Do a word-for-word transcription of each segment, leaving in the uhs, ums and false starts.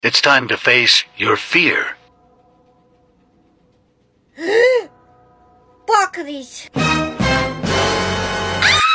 It's time to face your fear. Broccolis. Ah!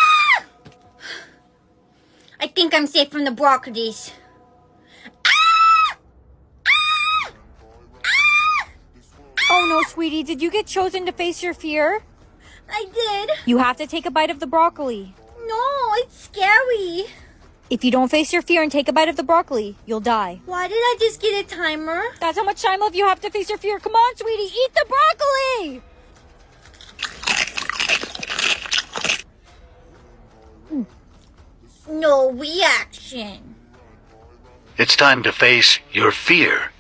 I think I'm safe from the broccolis. Ah! Ah! Ah! Oh no, sweetie, did you get chosen to face your fear? I did. You have to take a bite of the broccoli. No, it's scary. If you don't face your fear and take a bite of the broccoli, you'll die. Why did I just get a timer? That's how much time left you have to face your fear. Come on, sweetie, eat the broccoli! No reaction. It's time to face your fear.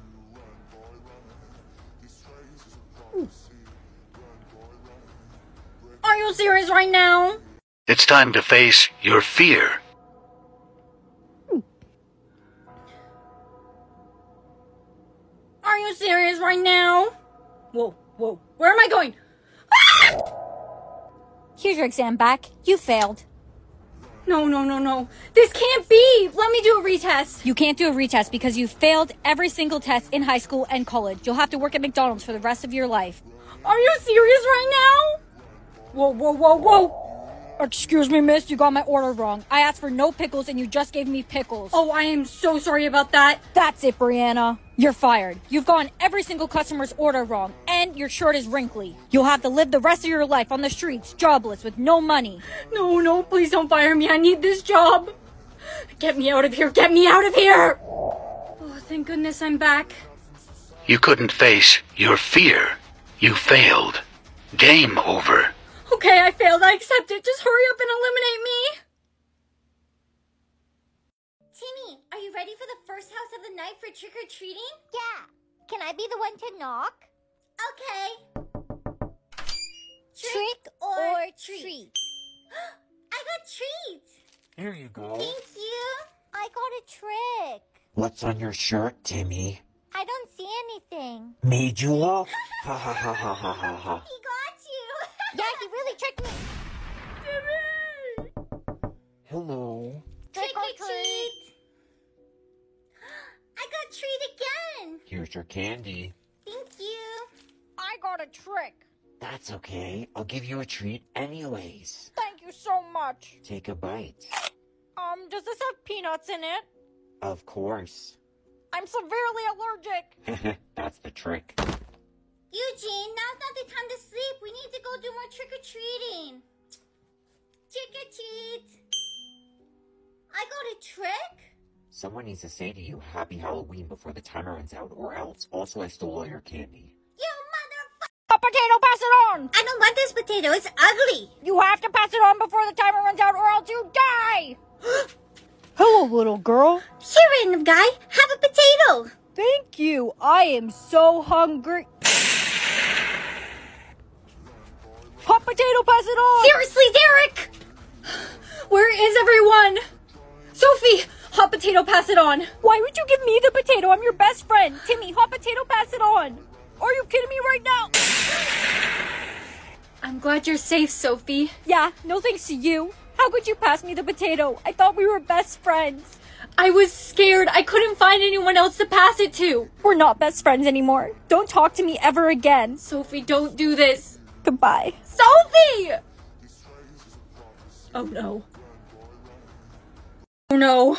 Are you serious right now? It's time to face your fear. Are you serious right now? Whoa, whoa, where am I going? Ah! Here's your exam back. You failed. No, no, no, no. This can't be. Let me do a retest. You can't do a retest because you failed every single test in high school and college. You'll have to work at McDonald's for the rest of your life. Are you serious right now? Whoa, whoa, whoa, whoa. Excuse me, miss, you got my order wrong. I asked for no pickles and you just gave me pickles. Oh, I am so sorry about that. That's it, Brianna. You're fired. You've gotten every single customer's order wrong, and your shirt is wrinkly. You'll have to live the rest of your life on the streets, jobless, with no money. No, no, please don't fire me. I need this job. Get me out of here. Get me out of here. Oh, thank goodness I'm back. You couldn't face your fear. You failed. Game over. Okay, I failed. I accept it. Just hurry up and eliminate me. Timmy, are you ready for the first house of the night for trick-or-treating? Yeah. Can I be the one to knock? Okay. Trick, Trick or, or treat. treat. I got treats. Here you go. Thank you. I got a trick. What's on your shirt, Timmy? I don't see anything. Mizura? Ha ha ha ha ha ha ha. He got you. Yeah, he really tricked me. Timmy! Hello. Trick, Trick or treat. treat. I got treat again. Here's your candy. Thank you. I got a trick. That's okay. I'll give you a treat anyways. Thank you so much. Take a bite. Um, does this have peanuts in it? Of course. I'm severely allergic. That's the trick. Eugene, now's not the time to sleep. We need to go do more trick-or-treating. Trick-or-treat. I got a trick? Someone needs to say to you Happy Halloween before the timer runs out, or else. Also, I stole all your candy. You motherfucker! A potato, pass it on! I don't want this potato. It's ugly. You have to pass it on before the timer runs out, or else you die! Hello, little girl. Here, random guy. Have a potato. Thank you. I am so hungry. Hot potato, pass it on! Seriously, Derek! Where is everyone? Sophie, hot potato, pass it on. Why would you give me the potato? I'm your best friend. Timmy, hot potato, pass it on. Are you kidding me right now? I'm glad you're safe, Sophie. Yeah, no thanks to you. How could you pass me the potato? I thought we were best friends. I was scared. I couldn't find anyone else to pass it to. We're not best friends anymore. Don't talk to me ever again. Sophie, don't do this. Goodbye. Sophie! Oh no. Oh no.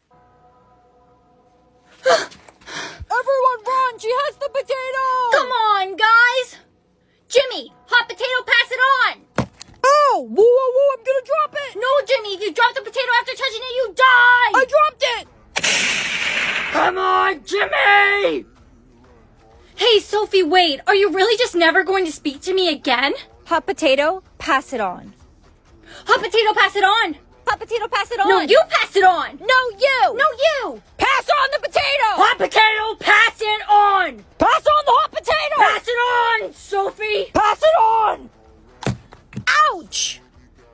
Everyone run! She has the potato! Come on, guys! Jimmy, hot potato, pass it on! Oh! Whoa, whoa, whoa! I'm gonna drop it! No, Jimmy, if you drop the potato after touching it, you die! I dropped it! Come on, Jimmy! Hey, Sophie, wait. Are you really just never going to speak to me again? Hot potato, pass it on. Hot potato, pass it on! Hot potato, pass it on! No, you pass it on! No, you! No, you! Pass on the potato! Hot potato, pass it on! Pass on the hot potato! Pass it on, Sophie! Pass it on! Ouch!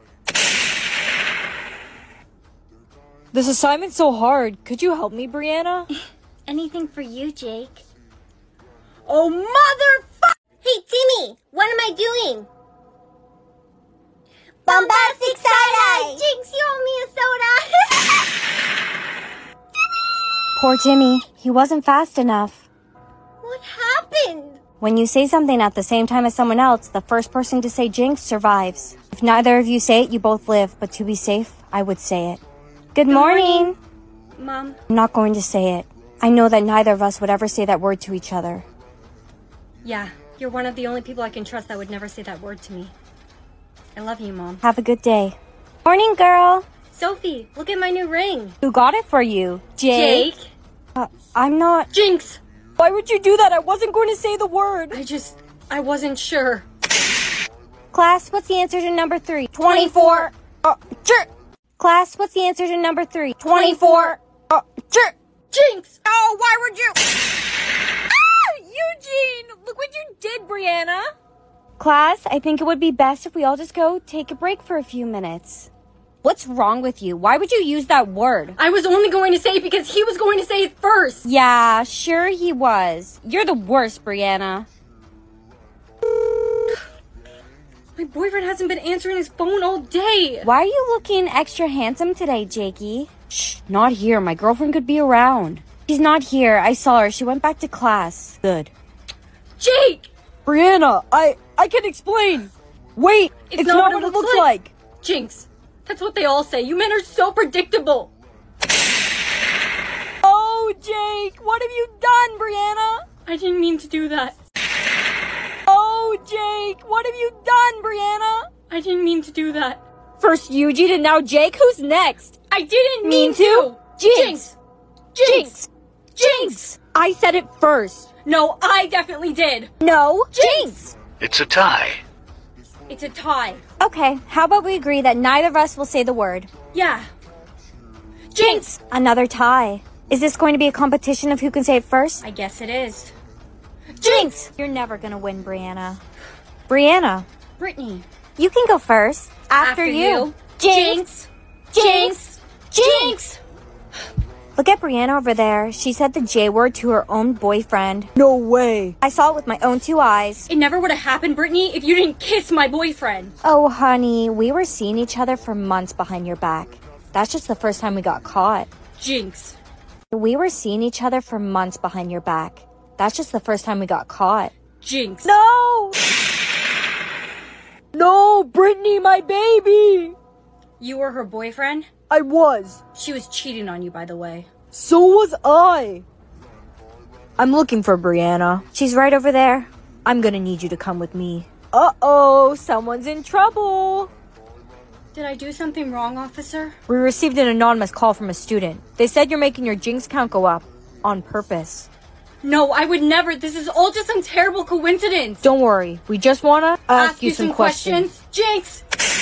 This assignment's so hard. Could you help me, Brianna? Anything for you, Jake. Oh, motherfucker! Hey, Timmy, what am I doing? Bombastic side-eye! Jinx, you owe me a soda! Timmy! Poor Timmy. He wasn't fast enough. What happened? When you say something at the same time as someone else, the first person to say jinx survives. If neither of you say it, you both live. But to be safe, I would say it. Good, Good morning. morning. Mom. I'm not going to say it. I know that neither of us would ever say that word to each other. Yeah, you're one of the only people I can trust that would never say that word to me. I love you, Mom. Have a good day. Morning, girl. Sophie, look at my new ring. Who got it for you? Jake? Jake? Uh, I'm not... Jinx! Why would you do that? I wasn't going to say the word. I just... I wasn't sure. Class, what's the answer to number three? twenty-four. Uh, sure. Class, what's the answer to number three? twenty-four. Uh, sure. Jinx! Oh, why would you... Ah! Eugene! Look what you did, Brianna. Class, I think it would be best if we all just go take a break for a few minutes. What's wrong with you? Why would you use that word? I was only going to say it because he was going to say it first. Yeah, sure he was. You're the worst, Brianna. My boyfriend hasn't been answering his phone all day. Why are you looking extra handsome today, Jakey? Shh, not here. My girlfriend could be around. She's not here. I saw her. She went back to class. Good. Jake! Brianna, I I can explain. Wait, it's, it's not, not what what it looks looks like. like. Jinx, that's what they all say. You men are so predictable. Oh, Jake, what have you done, Brianna? I didn't mean to do that. Oh, Jake, what have you done, Brianna? I didn't mean to do that. First Eugene and now Jake. Who's next? I didn't mean, mean to. Jinx. Jinx. Jinx. Jinx. I said it first. No, I definitely did. No. Jinx. It's a tie. It's a tie. Okay, how about we agree that neither of us will say the word? Yeah. Jinx. Another tie. Is this going to be a competition of who can say it first? I guess it is. Jinx! You're never gonna win, Brianna. Brianna. Brittany. You can go first. After, After you. you. Jinx. Jinx. Jinx. Look at Brianna over there. She said the J word to her own boyfriend. No way. I saw it with my own two eyes. It never would have happened, Brittany, if you didn't kiss my boyfriend. Oh, honey, we were seeing each other for months behind your back. That's just the first time we got caught. Jinx. We were seeing each other for months behind your back. That's just the first time we got caught. Jinx. No! No, Brittany, my baby! You were her boyfriend? I was. She was cheating on you, by the way. So was I. I'm looking for Brianna. She's right over there. I'm gonna need you to come with me. Uh-oh, someone's in trouble. Did I do something wrong, officer? We received an anonymous call from a student. They said you're making your jinx count go up. On purpose. No, I would never. This is all just some terrible coincidence. Don't worry. We just wanna ask, Ask you some questions. questions. Jinx!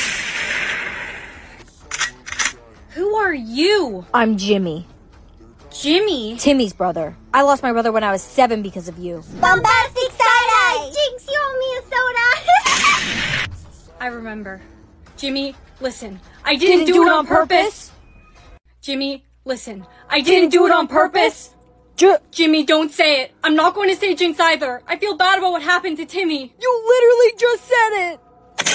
Who are you? I'm Jimmy. Jimmy? Timmy's brother. I lost my brother when I was seven because of you. Bombastic side-eye! Jinx, you owe me a soda! I remember. Jimmy, listen. I didn't, Didn't do, do it it on on purpose. purpose. Jimmy, listen. I didn't do it on purpose. J- Jimmy, don't say it. I'm not going to say Jinx either. I feel bad about what happened to Timmy. You literally just said it.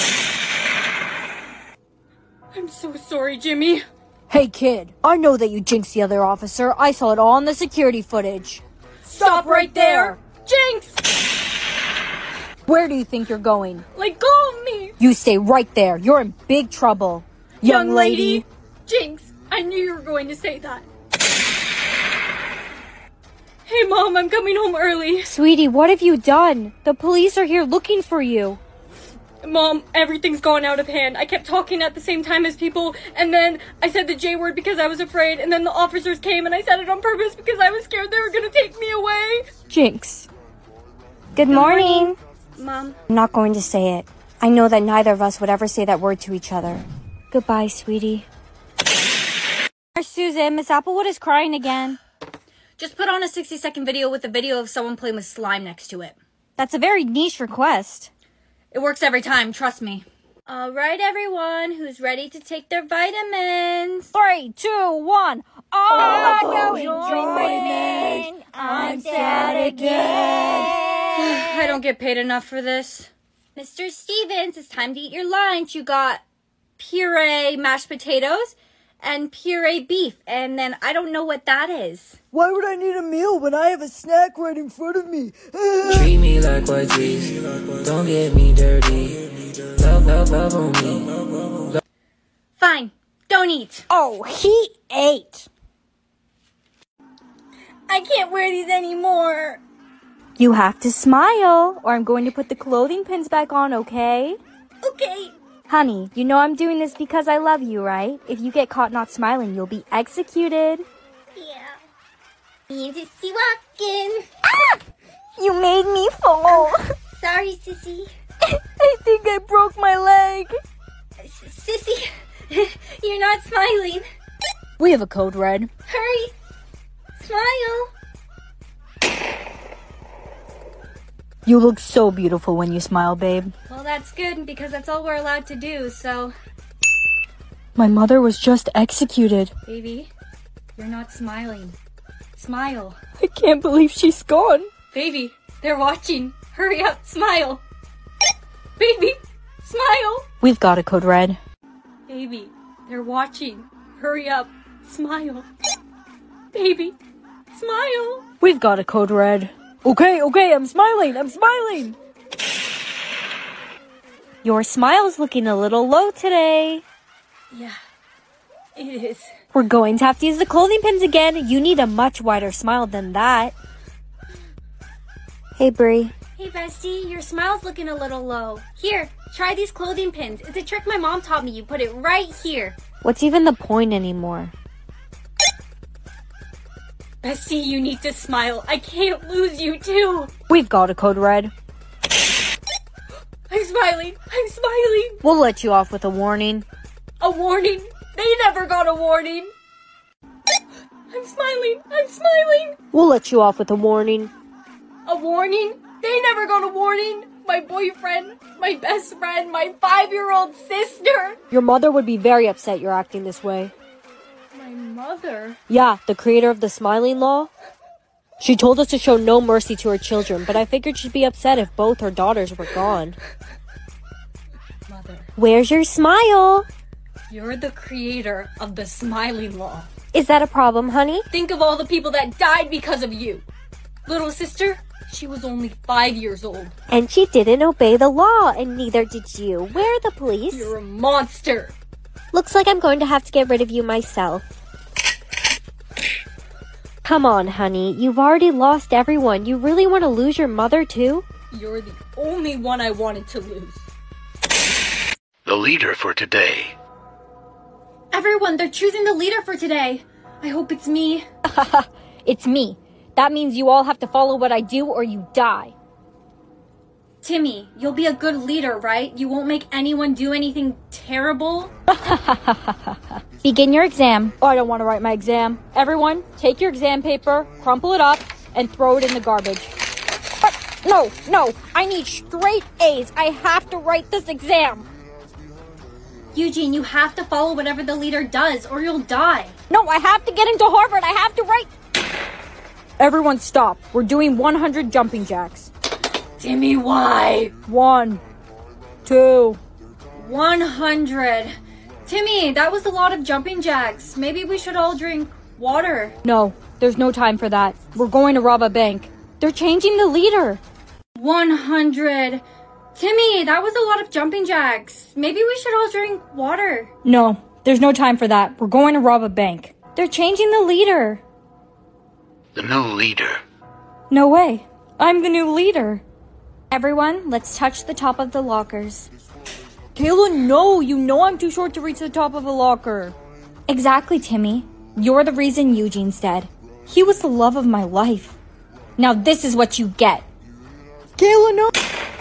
I'm so sorry, Jimmy. Hey, kid. I know that you jinxed the other officer. I saw it all in the security footage. Stop right there. Jinx! Where do you think you're going? Let go of me. You stay right there. You're in big trouble. Young lady. Jinx, I knew you were going to say that. Hey, Mom, I'm coming home early. Sweetie, what have you done? The police are here looking for you. Mom, everything's gone out of hand. I kept talking at the same time as people, and then I said the J word because I was afraid, and then the officers came and I said it on purpose because I was scared they were going to take me away. Jinx. Good morning. Mom. I'm not going to say it. I know that neither of us would ever say that word to each other. Goodbye, sweetie. Susan, Miss Applewood is crying again. Just put on a sixty second video with a video of someone playing with slime next to it. That's a very niche request. It works every time, trust me. All right, everyone, who's ready to take their vitamins? Three, two, one. Oh, Oh, enjoyment. I'm sad again. I don't get paid enough for this. Mister Stevens, it's time to eat your lunch. You got puree, mashed potatoes, and puree beef, and then I don't know what that is. Why would I need a meal when I have a snack right in front of me? Treat me like white teeth, don't get me dirty. Love, love, love on me. Fine, don't eat. Oh, he ate. I can't wear these anymore. You have to smile, or I'm going to put the clothing pins back on, okay? Okay. Honey, you know I'm doing this because I love you, right? If you get caught not smiling, you'll be executed. Yeah. Me and Sissy walking. Ah! You made me fall. Sorry, Sissy. I think I broke my leg. S- Sissy, you're not smiling. We have a code red. Hurry. Smile. You look so beautiful when you smile, babe. Well, that's good, because that's all we're allowed to do, so... My mother was just executed. Baby, you're not smiling. Smile. I can't believe she's gone. Baby, they're watching. Hurry up, smile. Baby, smile. We've got a code red. Baby, they're watching. Hurry up, smile. Baby, smile. We've got a code red. Okay, okay, I'm smiling, I'm smiling. Your smile's looking a little low today. Yeah, it is. We're going to have to use the clothing pins again. You need a much wider smile than that. Hey, Brie. Hey, bestie, your smile's looking a little low. Here, try these clothing pins. It's a trick my mom taught me. You put it right here. What's even the point anymore? Bestie, you need to smile. I can't lose you, too. We've got a code red. I'm smiling. I'm smiling. We'll let you off with a warning. A warning? They never got a warning. I'm smiling. I'm smiling. We'll let you off with a warning. A warning? They never got a warning. My boyfriend, my best friend, my five-year-old sister. Your mother would be very upset you're acting this way. My mother? Yeah, the creator of the smiling law. She told us to show no mercy to her children, but I figured she'd be upset if both her daughters were gone. Mother. Where's your smile? You're the creator of the smiling law. Is that a problem, honey? Think of all the people that died because of you. Little sister, she was only five years old. And she didn't obey the law, and neither did you. Where are the police? You're a monster. Looks like I'm going to have to get rid of you myself. Come on, honey. You've already lost everyone. You really want to lose your mother, too? You're the only one I wanted to lose. The leader for today. Everyone, they're choosing the leader for today. I hope it's me. It's me. That means you all have to follow what I do or you die. Timmy, you'll be a good leader, right? You won't make anyone do anything terrible? Begin your exam. Oh, I don't want to write my exam. Everyone, take your exam paper, crumple it up, and throw it in the garbage. But no, no, I need straight A's. I have to write this exam. Eugene, you have to follow whatever the leader does, or you'll die. No, I have to get into Harvard. I have to write... Everyone stop. We're doing one hundred jumping jacks. Timmy, why? One. Two. one hundred. Timmy, that was a lot of jumping jacks. Maybe we should all drink water. No, there's no time for that. We're going to rob a bank. They're changing the leader. one hundred. Timmy, that was a lot of jumping jacks. Maybe we should all drink water. No, there's no time for that. We're going to rob a bank. They're changing the leader. The new leader. No way. I'm the new leader. Everyone, let's touch the top of the lockers. Kayla, no. You know I'm too short to reach the top of a locker. Exactly, Timmy. You're the reason Eugene's dead. He was the love of my life. Now this is what you get. Kayla, no.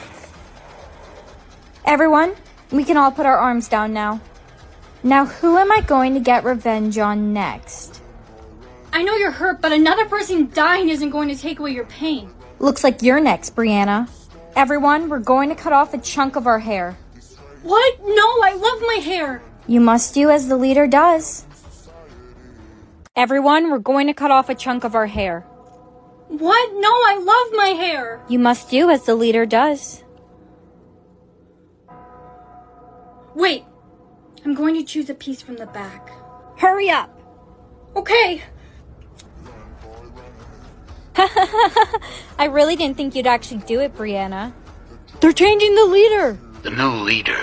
Everyone, we can all put our arms down now. Now, who am I going to get revenge on next? I know you're hurt, but another person dying isn't going to take away your pain. Looks like you're next, Brianna. Everyone, we're going to cut off a chunk of our hair. What? No, I love my hair. You must do as the leader does. Everyone, we're going to cut off a chunk of our hair. What? No, I love my hair. You must do as the leader does. Wait, I'm going to choose a piece from the back. Hurry up. Okay. I really didn't think you'd actually do it, Brianna. They're changing the leader. The new leader.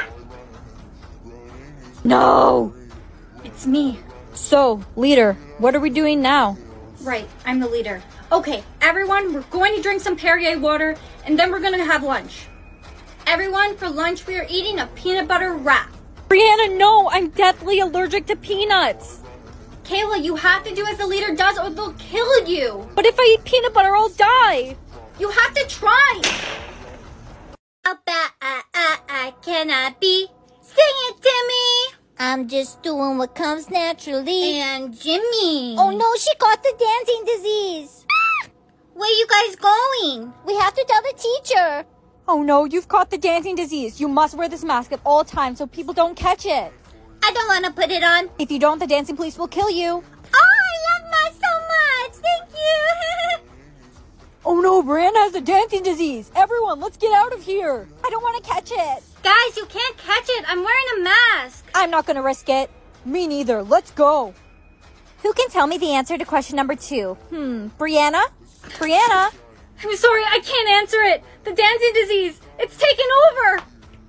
No. It's me. So, leader, what are we doing now? Right, I'm the leader. Okay, everyone, we're going to drink some Perrier water, and then we're going to have lunch. Everyone, for lunch, we are eating a peanut butter wrap. Brianna, no, I'm deathly allergic to peanuts. Kayla, you have to do as the leader does or they'll kill you. But if I eat peanut butter, I'll die. You have to try. How bad I, I, I can I be? Sing it to me. I'm just doing what comes naturally. And Jimmy. Oh no, she got the dancing disease. Where you guys going? We have to tell the teacher. Oh no, you've caught the dancing disease. You must wear this mask at all times so people don't catch it. I don't want to put it on. If you don't, the dancing police will kill you. Oh, I love Ma so much. Thank you. Oh no, Brianna has the dancing disease. Everyone, let's get out of here. I don't want to catch it. Guys, you can't catch it. I'm wearing a mask. I'm not going to risk it. Me neither. Let's go. Who can tell me the answer to question number two? Hmm, Brianna? Brianna? I'm sorry, I can't answer it. The dancing disease, it's taken over.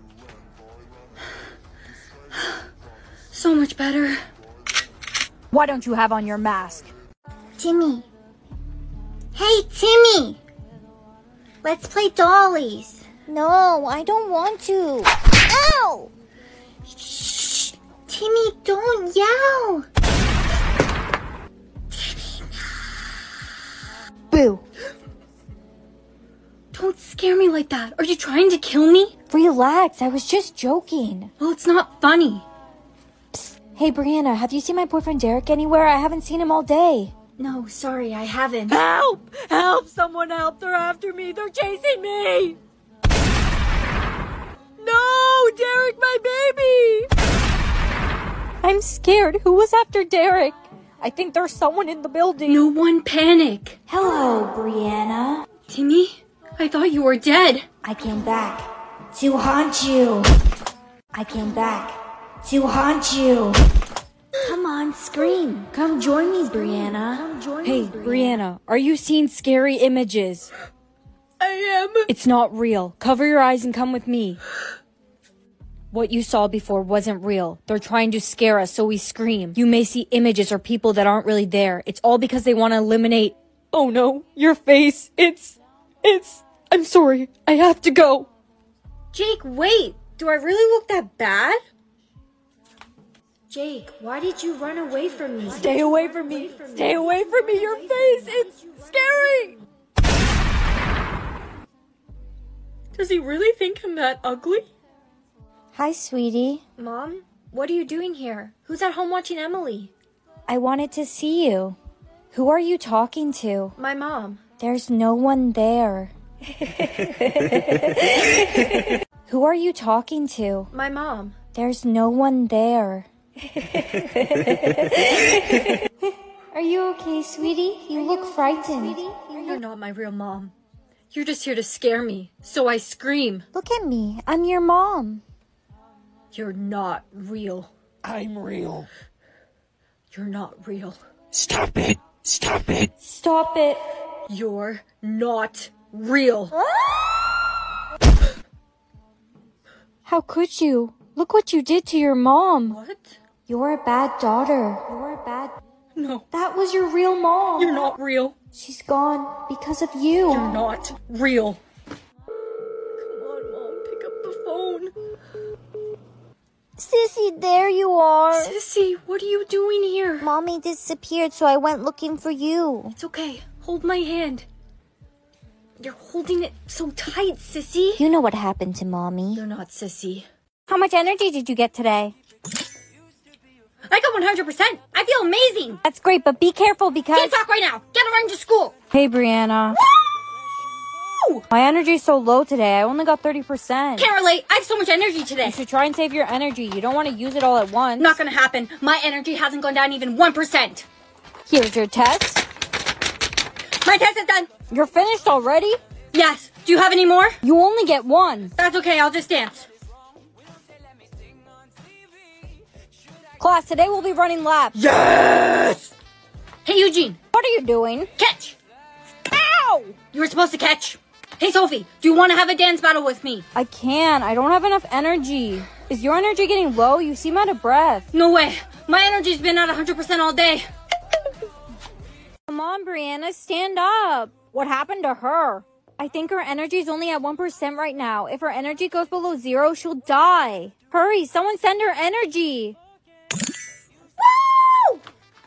So much better. Why don't you have on your mask? Timmy. Hey, Timmy. Let's play dollies. No, I don't want to. Ow! Shh. Timmy, don't yell. Boo. Don't scare me like that. Are you trying to kill me? Relax, I was just joking. Well, it's not funny. Psst. Hey, Brianna, have you seen my boyfriend Derek anywhere? I haven't seen him all day. No, sorry, I haven't. Help! Help! Someone help! They're after me! They're chasing me! No! Derek, my baby! I'm scared. Who was after Derek? I think there's someone in the building. No one panic. Hello, Brianna. Timmy, I thought you were dead. I came back to haunt you. I came back to haunt you. Come on, scream. Come join me, Brianna. Come join Hey, me, Brianna. Brianna, are you seeing scary images? I am. It's not real. Cover your eyes and come with me. What you saw before wasn't real. They're trying to scare us, so we scream. You may see images or people that aren't really there. It's all because they want to eliminate... Oh no, your face. It's... It's... I'm sorry. I have to go. Jake, wait. Do I really look that bad? Jake, why did you run away from me? Stay away from me. Stay away from me. Your face. It's scary. Does he really think I'm that ugly? Hi, sweetie. Mom, what are you doing here? Who's at home watching Emily? I wanted to see you. Who are you talking to? My mom. There's no one there. Who are you talking to? My mom. There's no one there. Are you okay, sweetie? You look frightened. You're not my real mom. You're just here to scare me, so I scream. Look at me. I'm your mom. You're not real. I'm real. You're not real. Stop it. Stop it. Stop it. You're not real. How could you? Look what you did to your mom. What? You're a bad daughter. You're a bad... No. That was your real mom. You're not real. She's gone because of you. You're not real. Come on, Mom. Pick up the phone. Sissy, there you are. Sissy, what are you doing here? Mommy disappeared, so I went looking for you. It's okay. Hold my hand. You're holding it so tight, Sissy. You know what happened to Mommy. You're not Sissy. How much energy did you get today? I got one hundred percent. I feel amazing. That's great, but be careful because... Can't talk right now. Get run to school. Hey, Brianna. Woo! My energy's so low today. I only got thirty percent. Can't relate. I have so much energy today. You should try and save your energy. You don't want to use it all at once. Not gonna happen. My energy hasn't gone down even one percent. Here's your test. My test is done. You're finished already? Yes. Do you have any more? You only get one. That's okay. I'll just dance. Class, today we'll be running laps. Yes! Hey, Eugene. What are you doing? Catch! Ow! You were supposed to catch. Hey, Sophie, do you want to have a dance battle with me? I can't. I don't have enough energy. Is your energy getting low? You seem out of breath. No way. My energy's been at one hundred percent all day. Come on, Brianna, stand up. What happened to her? I think her energy's only at one percent right now. If her energy goes below zero, she'll die. Hurry, someone send her energy. Woo!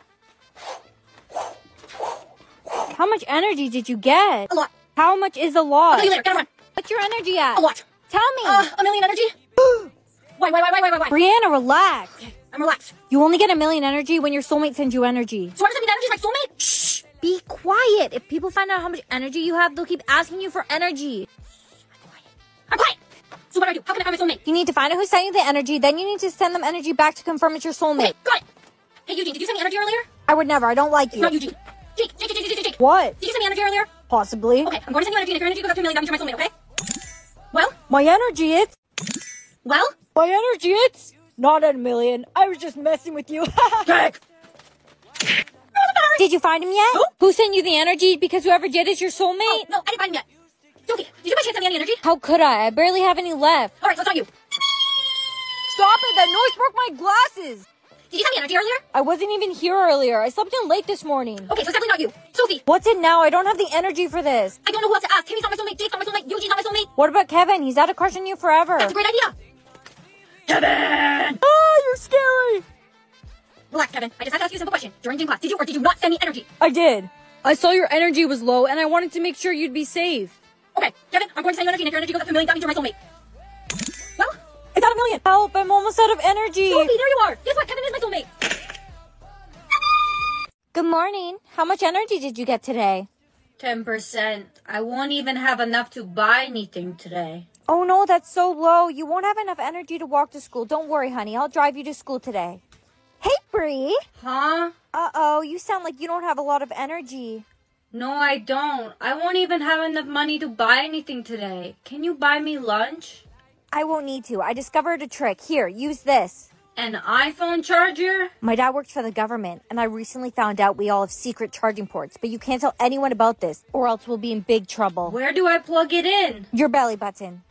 How much energy did you get? A lot. How much is a lot? I'll tell you later. Gotta run. What's your energy at? A lot. Tell me. Uh, a million energy. Why, why, why, why, why, why? Brianna, relax. Okay, I'm relaxed. You only get a million energy when your soulmate sends you energy. So what does that mean? Energy is my soulmate? Shh. Be quiet. If people find out how much energy you have, they'll keep asking you for energy. I'm quiet. So what do I do? How can I find my soulmate? You need to find out who's sending you the energy, then you need to send them energy back to confirm it's your soulmate. Okay, got it. Hey, Eugene, did you send me energy earlier? I would never. I don't like It's you. not Eugene. Jake, Jake, Jake, Jake, Jake, Jake. What? Did you send me energy earlier? Possibly. Okay, I'm going to send you energy, and if your energy goes up to a million, that means you're my soulmate, okay? Well? My energy, it's... Well? My energy, it's... Not at a million. I was just messing with you. Jake! Did you find him yet? Who? Who sent you the energy? Because whoever did is your soulmate? Oh, no, I didn't find him yet. Sophie, did you by chance send me any energy? How could I? I barely have any left. Alright, so it's not you. Stop it! That noise broke my glasses! Did you send me energy earlier? I wasn't even here earlier. I slept in late this morning. Okay, so it's definitely not you. Sophie! What's it now? I don't have the energy for this. I don't know who else to ask. Timmy's not my soulmate, Jake's not my soulmate, Eugene's not my soulmate. What about Kevin? He's had a crush on you forever. That's a great idea. Kevin! Oh, you're scary! Relax, Kevin. I just have to ask you a simple question. During gym class, did you or did you not send me energy? I did. I saw your energy was low, and I wanted to make sure you'd be safe. Okay, Kevin, I'm going to send you energy, and if your energy goes up to a million, that means you're my soulmate. Well? It's at a million. Help, I'm almost out of energy. Sophie, there you are. Guess what? Kevin is my soulmate. Good morning. How much energy did you get today? ten percent. I won't even have enough to buy anything today. Oh no, that's so low. You won't have enough energy to walk to school. Don't worry, honey. I'll drive you to school today. Hey, Bree. Huh? Uh-oh, you sound like you don't have a lot of energy. No, I don't. I won't even have enough money to buy anything today. Can you buy me lunch? I won't need to. I discovered a trick. Here, use this. An iPhone charger? My dad works for the government, and I recently found out we all have secret charging ports, but you can't tell anyone about this, or else we'll be in big trouble. Where do I plug it in? Your belly button.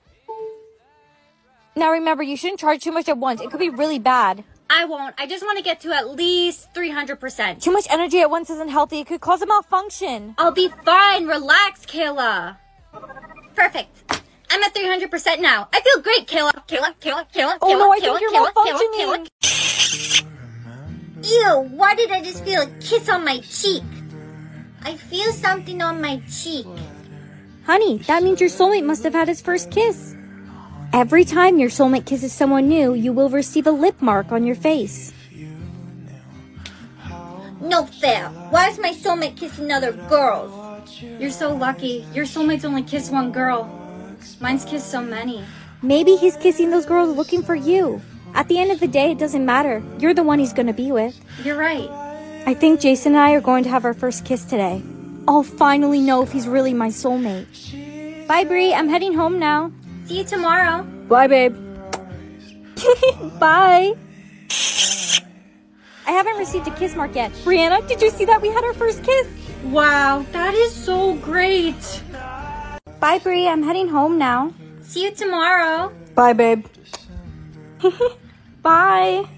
Now remember, you shouldn't charge too much at once. It could be really bad. I won't. I just want to get to at least three hundred percent. Too much energy at once isn't healthy. It could cause a malfunction. I'll be fine. Relax, Kayla. Perfect. I'm at three hundred percent now. I feel great, Kayla. Kayla, Kayla, Kayla, Oh Kayla, no, I Kayla, think you're Kayla, malfunctioning. Kayla, Kayla. Ew, why did I just feel a kiss on my cheek? I feel something on my cheek. Honey, that means your soulmate must have had his first kiss. Every time your soulmate kisses someone new, you will receive a lip mark on your face. No fair. Why is my soulmate kissing other girls? You're so lucky. Your soulmates only kiss one girl. Mine's kissed so many. Maybe he's kissing those girls looking for you. At the end of the day, it doesn't matter. You're the one he's gonna be with. You're right. I think Jason and I are going to have our first kiss today. I'll finally know if he's really my soulmate. Bye, Bree. I'm heading home now. See you tomorrow. Bye, babe. Bye. I haven't received a kiss mark yet. Brianna, did you see that we had our first kiss? Wow, that is so great. Bye, Bree. I'm heading home now. See you tomorrow. Bye, babe. Bye.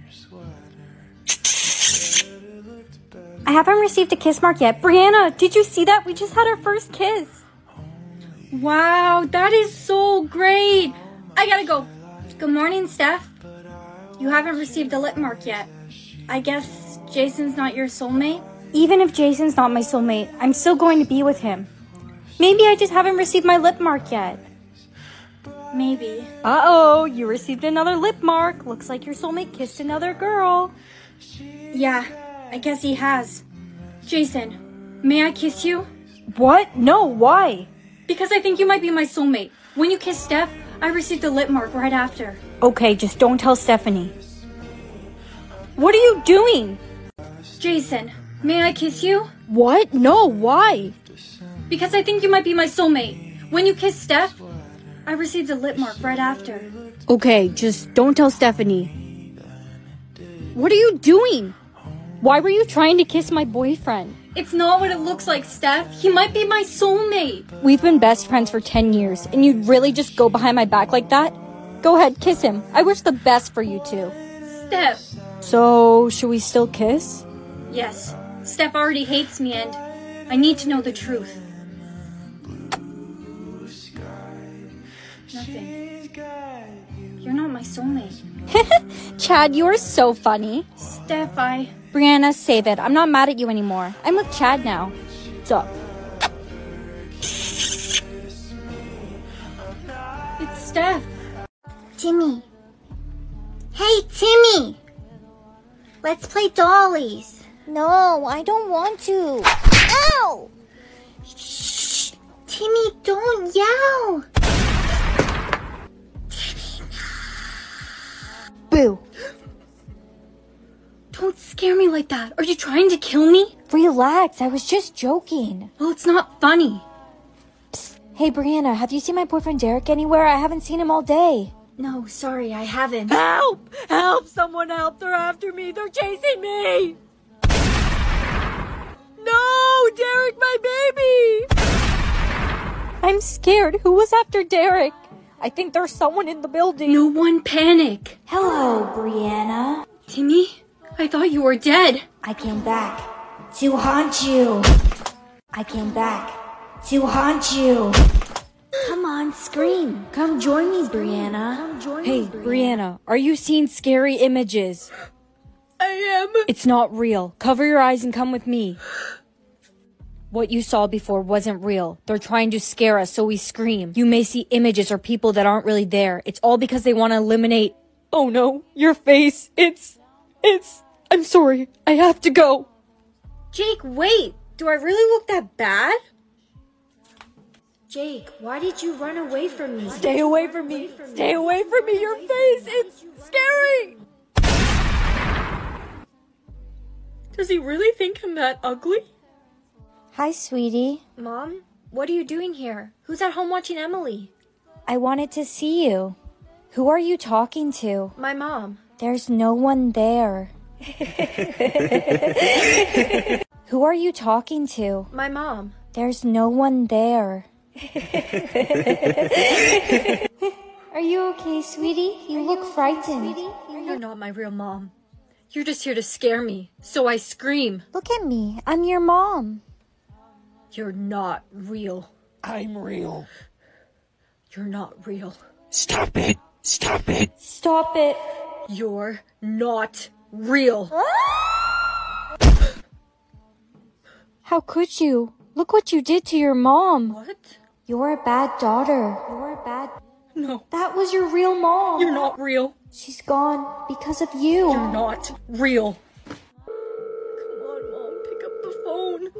I haven't received a kiss mark yet. Brianna, did you see that? We just had our first kiss. Wow, that is so great. I gotta go. Good morning, Steph. You haven't received a lip mark yet. I guess Jason's not your soulmate? Even if Jason's not my soulmate, I'm still going to be with him. Maybe I just haven't received my lip mark yet. Maybe. Uh-oh, you received another lip mark. Looks like your soulmate kissed another girl. Yeah, I guess he has. Jason, may I kiss you? What? No, why? Because I think you might be my soulmate. When you kissed Steph, I received a lip mark right after. Okay, just don't tell Stephanie. What are you doing? Jason, may I kiss you? What? No, why? Because I think you might be my soulmate. When you kissed Steph, I received a lip mark right after. Okay, just don't tell Stephanie. What are you doing? Why were you trying to kiss my boyfriend? It's not what it looks like, Steph. He might be my soulmate. We've been best friends for ten years, and you'd really just go behind my back like that? Go ahead, kiss him. I wish the best for you two. Steph. So, should we still kiss? Yes. Steph already hates me and I need to know the truth. Nothing. You're not my soulmate. Chad, you are so funny. Steph, I... Brianna, save it. I'm not mad at you anymore. I'm with Chad now. What's up? It's Steph. Timmy. Hey, Timmy! Let's play dollies. No, I don't want to. Ow! Shh! Timmy, don't yell! Boo. Don't scare me like that. Are you trying to kill me? Relax, I was just joking. Well, it's not funny. Psst. Hey, Brianna, have you seen my boyfriend Derek anywhere? I haven't seen him all day. No, sorry, I haven't. Help! Help! Someone help! They're after me! They're chasing me! No! Derek, my baby! I'm scared. Who was after Derek? I think there's someone in the building. No one panic. Hello, Brianna. Timmy, I thought you were dead. I came back to haunt you. I came back to haunt you. Come on, scream. Come join me, Brianna. Come join Hey, me, Brianna, are you seeing scary images? I am. It's not real. Cover your eyes and come with me. What you saw before wasn't real. They're trying to scare us, so we scream. You may see images or people that aren't really there. It's all because they want to eliminate... Oh no, your face. It's... It's... I'm sorry. I have to go. Jake, wait. Do I really look that bad? Jake, why did you run away from me? Stay away from me. Stay away from me. Your face. It's scary. Does he really think I'm that ugly? Hi, sweetie. Mom, what are you doing here? Who's at home watching Emily? I wanted to see you. Who are you talking to? My mom. There's no one there. Who are you talking to? My mom. There's no one there. Are you okay, sweetie? You look frightened. You're not my real mom. You're just here to scare me, so I scream. Look at me. I'm your mom. You're not real. I'm real. You're not real. Stop it. Stop it. Stop it. You're not real. How could you? Look what you did to your mom. What? You're a bad daughter. You're a bad... No, That was your real mom. you're not real. She's gone because of you. You're not real. Come on, Mom, pick up the phone.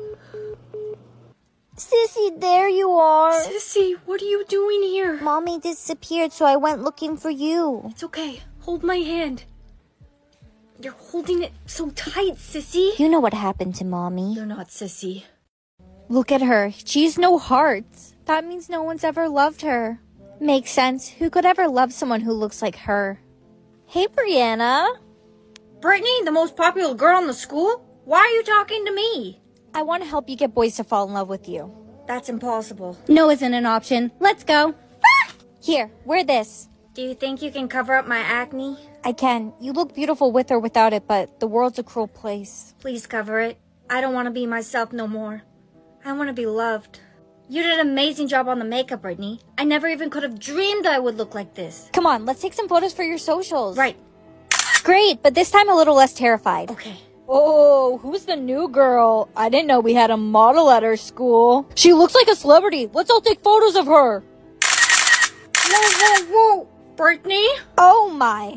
Sissy, there you are. Sissy, what are you doing here? Mommy disappeared, so I went looking for you. It's okay. Hold my hand. You're holding it so tight, Sissy. You know what happened to Mommy. You're not Sissy. Look at her. She's no heart. That means no one's ever loved her. Makes sense. Who could ever love someone who looks like her? Hey, Brianna. Brittany, the most popular girl in the school? Why are you talking to me? I want to help you get boys to fall in love with you. That's impossible. No isn't an option. Let's go. Here, wear this. Do you think you can cover up my acne? I can. You look beautiful with or without it, but the world's a cruel place. Please cover it. I don't want to be myself no more. I want to be loved. You did an amazing job on the makeup, Brittany. I never even could have dreamed I would look like this. Come on, let's take some photos for your socials. Right. Great, but this time a little less terrified. Okay. Oh, who's the new girl? I didn't know we had a model at our school. She looks like a celebrity. Let's all take photos of her. Whoa, whoa, whoa. Brittany? Oh my.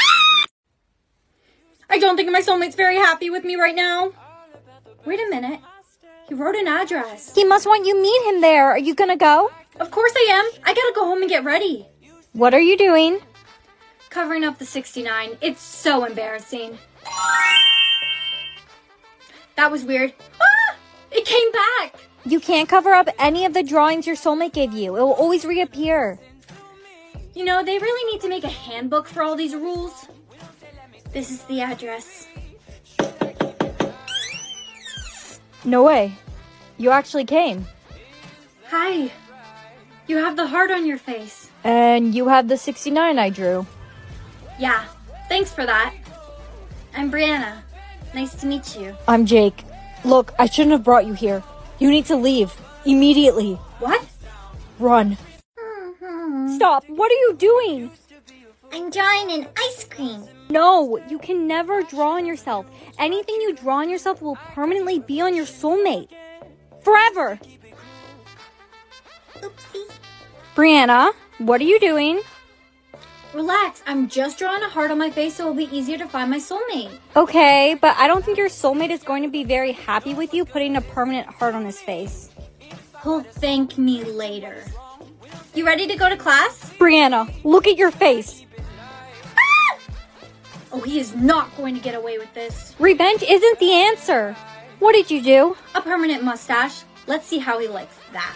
I don't think my soulmate's very happy with me right now. Wait a minute. He wrote an address. He must want you meet him there. Are you gonna go? Of course I am. I gotta go home and get ready. What are you doing? Covering up the sixty-nine. It's so embarrassing. That was weird. Ah! It came back! You can't cover up any of the drawings your soulmate gave you. It will always reappear. You know, they really need to make a handbook for all these rules. This is the address. No way. You actually came. Hi. You have the heart on your face. And you have the sixty-nine I drew. Yeah, thanks for that. I'm Brianna. Nice to meet you. I'm Jake. Look, I shouldn't have brought you here. You need to leave. Immediately. What? Run. Stop. What are you doing? I'm drawing an ice cream. No, you can never draw on yourself. Anything you draw on yourself will permanently be on your soulmate. Forever. Oopsie. Brianna, what are you doing? Relax, I'm just drawing a heart on my face so it'll be easier to find my soulmate. Okay, but I don't think your soulmate is going to be very happy with you putting a permanent heart on his face. He'll thank me later. You ready to go to class? Brianna, look at your face. Ah! Oh, he is not going to get away with this. Revenge isn't the answer. What did you do? A permanent mustache. Let's see how he likes that.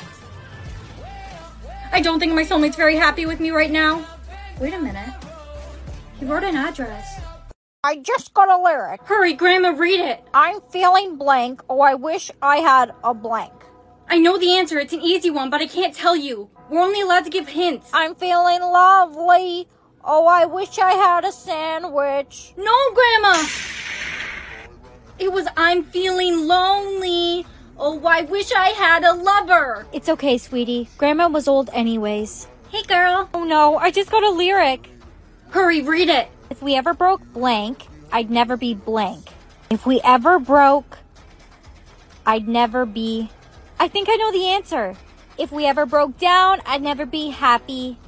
I don't think my soulmate's very happy with me right now. Wait a minute. He wrote an address. I just got a lyric. Hurry, Grandma, read it. I'm feeling blank. Oh, I wish I had a blank. I know the answer. It's an easy one, but I can't tell you. We're only allowed to give hints. I'm feeling lovely. Oh, I wish I had a sandwich. No, Grandma. It was I'm feeling lonely. Oh, I wish I had a lover. It's okay, sweetie. Grandma was old anyways. Hey, girl. Oh, no. I just got a lyric. Hurry, read it. If we ever broke blank, I'd never be blank. If we ever broke, I'd never be... I think I know the answer. If we ever broke down, I'd never be happy.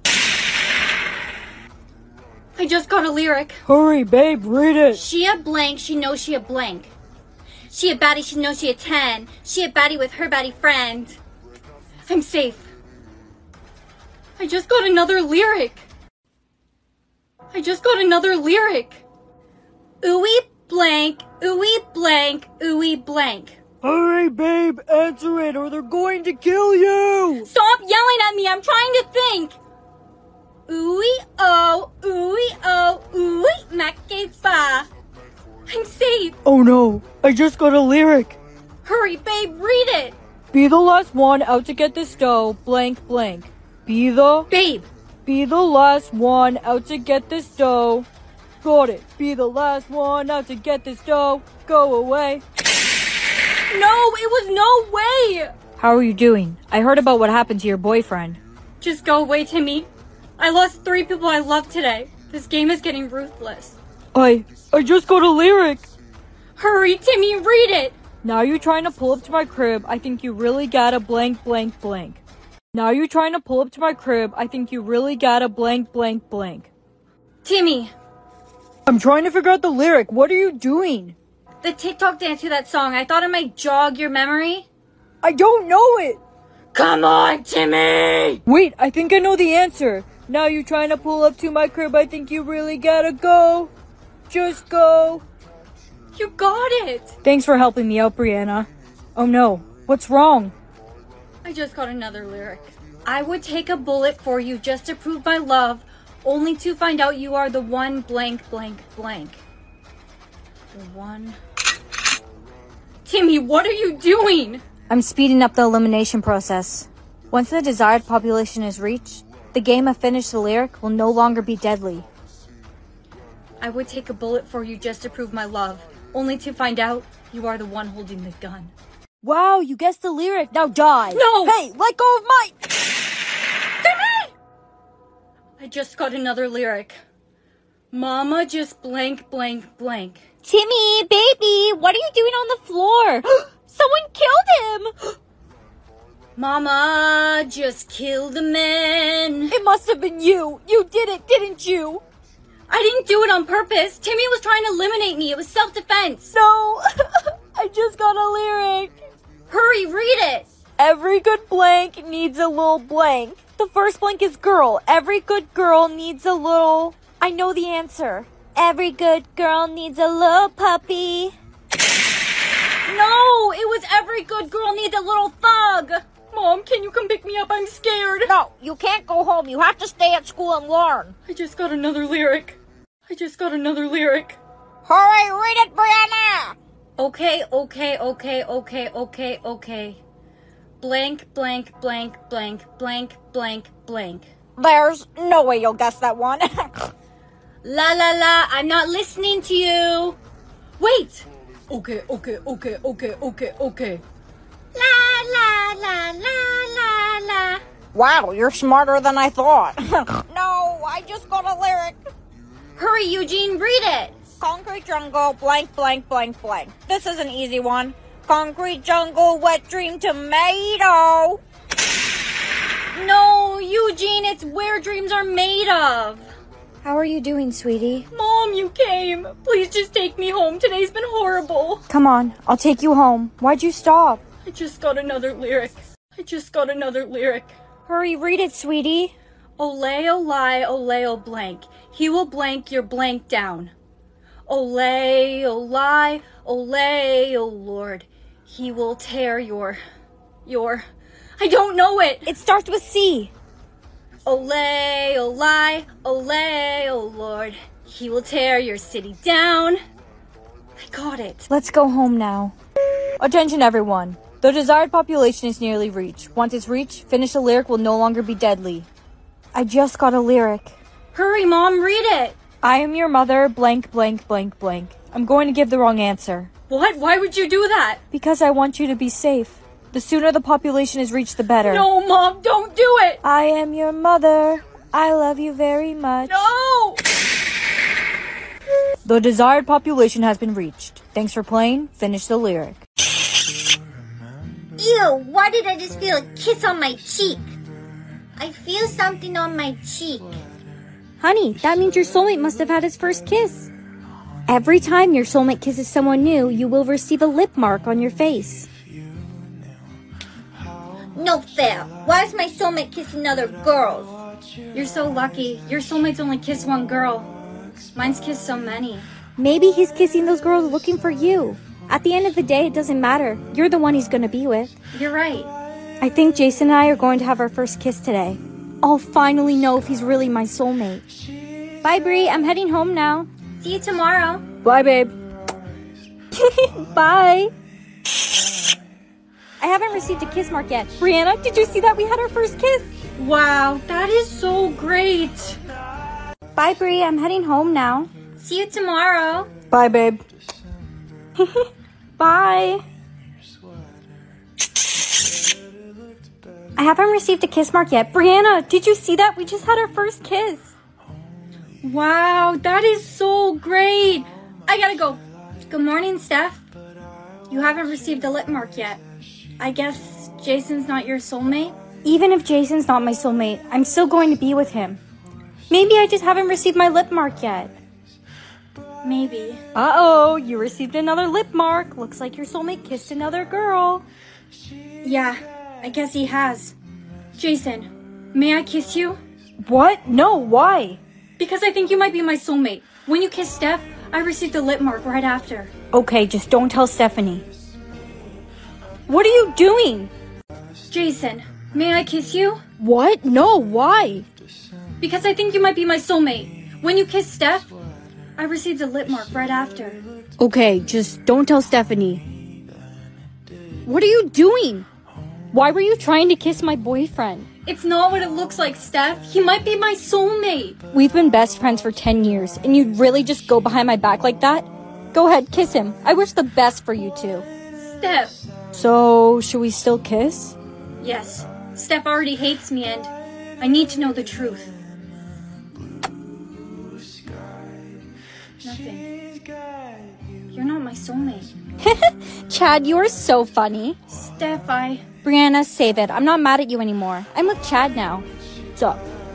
I just got a lyric. Hurry, babe, read it. She a blank, she knows she a blank. She a baddie, she knows she a ten. She a baddie with her baddie friend. I'm safe. I just got another lyric. I just got another lyric. Ooey blank, ooey blank, ooey blank. Hurry, babe, answer it or they're going to kill you! Stop yelling at me, I'm trying to think! Ooey oh, ooey oh, ooey makeba. I'm safe! Oh no, I just got a lyric! Hurry, babe, read it! Be the last one out to get this dough, blank blank. Be the... Babe! Be the last one out to get this dough. Got it. Be the last one out to get this dough. Go away. No, it was no way! How are you doing? I heard about what happened to your boyfriend. Just go away, Timmy. I lost three people I love today. This game is getting ruthless. I... I just got a lyric. Hurry, Timmy, read it! Now you're trying to pull up to my crib. I think you really gotta blank blank blank. Now you're trying to pull up to my crib. I think you really gotta blank blank blank. Timmy! I'm trying to figure out the lyric. What are you doing? The TikTok dance to that song. I thought it might jog your memory. I don't know it. Come on, Timmy! Wait, I think I know the answer. Now you're trying to pull up to my crib. I think you really gotta go. Just go. You got it. Thanks for helping me out, Brianna. Oh no, what's wrong? I just got another lyric. I would take a bullet for you just to prove my love, only to find out you are the one blank blank blank. The one... Timmy, what are you doing? I'm speeding up the elimination process. Once the desired population is reached, the game of Finish the Lyric will no longer be deadly. I would take a bullet for you just to prove my love, only to find out you are the one holding the gun. Wow, you guessed the lyric. Now die. No! Hey, let go of my... Timmy! I just got another lyric. Mama just blank blank blank. Timmy, baby, what are you doing on the floor? Someone killed him! Mama just killed a man. It must have been you. You did it, didn't you? I didn't do it on purpose. Timmy was trying to eliminate me. It was self-defense. No, I just got a lyric. Hurry, read it. Every good blank needs a little blank. The first blank is girl. Every good girl needs a little... I know the answer. Every good girl needs a little puppy. No, it was every good girl needs a little thug. Mom, can you come pick me up? I'm scared. No, you can't go home. You have to stay at school and learn. I just got another lyric. I just got another lyric. Hurry, read it, Brianna! Okay, okay, okay, okay, okay, okay. Blank, blank, blank, blank, blank, blank, blank. There's no way you'll guess that one. La la la, I'm not listening to you. Wait. Okay, okay, okay, okay, okay, okay. La la la la la la. Wow, you're smarter than I thought. No, I just got a lyric. Hurry, Eugene, read it. Concrete jungle, blank, blank, blank, blank. This is an easy one. Concrete jungle, wet dream tomato. No, Eugene, it's where dreams are made of. How are you doing, sweetie? Mom, you came. Please just take me home. Today's been horrible. Come on, I'll take you home. Why'd you stop? I just got another lyric. I just got another lyric. Hurry, read it, sweetie. Olay, olay, olay, o blank. He will blank your blank down. Olay, olay, olay, o Lord. He will tear your, your, I don't know it. It starts with C. Olay, olay, olay, o Lord. He will tear your city down. I got it. Let's go home now. Attention, everyone. The desired population is nearly reached. Once it's reached, finish the lyric will no longer be deadly. I just got a lyric. Hurry, Mom, read it. I am your mother, blank, blank, blank, blank. I'm going to give the wrong answer. What? Why would you do that? Because I want you to be safe. The sooner the population is reached, the better. No, Mom, don't do it. I am your mother. I love you very much. No. The desired population has been reached. Thanks for playing. Finish the lyric. Ew, why did I just feel a kiss on my cheek? I feel something on my cheek. Honey, that means your soulmate must have had his first kiss. Every time your soulmate kisses someone new, you will receive a lip mark on your face. No fair. Why is my soulmate kissing other girls? You're so lucky. Your soulmates only kiss one girl. Mine's kissed so many. Maybe he's kissing those girls looking for you. At the end of the day, it doesn't matter. You're the one he's gonna be with. You're right. I think Jason and I are going to have our first kiss today. I'll finally know if he's really my soulmate. Bye, Bree. I'm heading home now. See you tomorrow. Bye, babe. Bye. I haven't received a kiss mark yet. Brianna, did you see that we had our first kiss? Wow, that is so great. Bye, Bree. I'm heading home now. See you tomorrow. Bye, babe. Bye. I haven't received a kiss mark yet. Brianna, did you see that? We just had our first kiss. Wow, that is so great. I gotta go. Good morning, Steph. You haven't received a lip mark yet. I guess Jason's not your soulmate? Even if Jason's not my soulmate, I'm still going to be with him. Maybe I just haven't received my lip mark yet. Maybe. Uh-oh, you received another lip mark. Looks like your soulmate kissed another girl. Yeah, I guess he has. Jason, may I kiss you? What? No, why? Because I think you might be my soulmate. When you kissed Steph, I received a lip mark right after. Okay, just don't tell Stephanie. What are you doing? Jason, may I kiss you? What? No, why? Because I think you might be my soulmate. When you kissed Steph, I received a lip mark right after. Okay, just don't tell Stephanie. What are you doing? Why were you trying to kiss my boyfriend? It's not what it looks like, Steph. He might be my soulmate. We've been best friends for ten years, and you'd really just go behind my back like that? Go ahead, kiss him. I wish the best for you two. Steph. So, should we still kiss? Yes. Steph already hates me, and I need to know the truth. Nothing. You're not my soulmate. Chad, you are so funny. Steph, I... Brianna, save it. I'm not mad at you anymore. I'm with Chad now. So.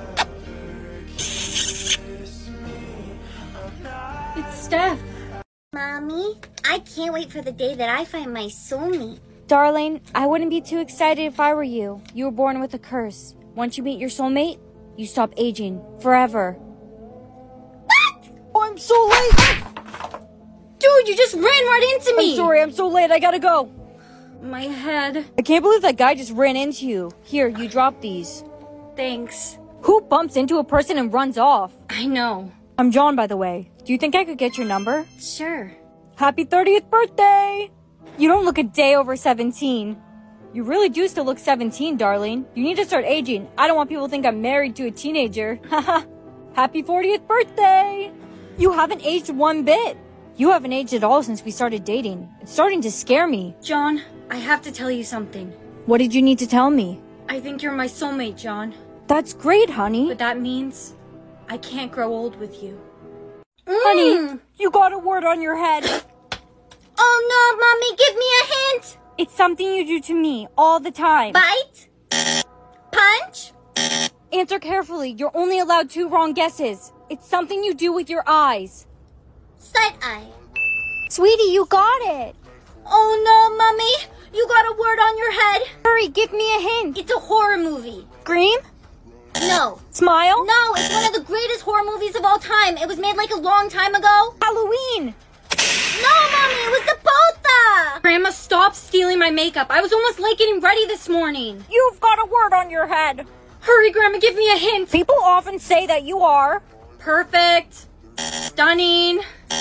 It's Steph. Mommy, I can't wait for the day that I find my soulmate. Darling, I wouldn't be too excited if I were you. You were born with a curse. Once you meet your soulmate, you stop aging. Forever. What? Oh, I'm so late! Dude, you just ran right into me! I'm sorry, I'm so late. I gotta go. My head. I can't believe that guy just ran into you. Here, you drop these. Thanks. Who bumps into a person and runs off? I know. I'm John, by the way. Do you think I could get your number? Sure. Happy thirtieth birthday! You don't look a day over seventeen. You really do still look seventeen, darling. You need to start aging. I don't want people to think I'm married to a teenager. Haha. Happy fortieth birthday! You haven't aged one bit. You haven't aged at all since we started dating. It's starting to scare me. John, I have to tell you something. What did you need to tell me? I think you're my soulmate, John. That's great, honey. But that means I can't grow old with you. Mm. Honey, you got a word on your head. Oh no, Mommy, give me a hint. It's something you do to me all the time. Bite? Punch? Answer carefully. You're only allowed two wrong guesses. It's something you do with your eyes. Side eye. Sweetie, you got it. Oh no, Mommy. You got a word on your head. Hurry, give me a hint. It's a horror movie. Scream? No. Smile? No, it's one of the greatest horror movies of all time. It was made like a long time ago. Halloween. No, Mommy, it was the Botha. Grandma, stop stealing my makeup. I was almost late getting ready this morning. You've got a word on your head. Hurry, Grandma, give me a hint. People often say that you are perfect, stunning.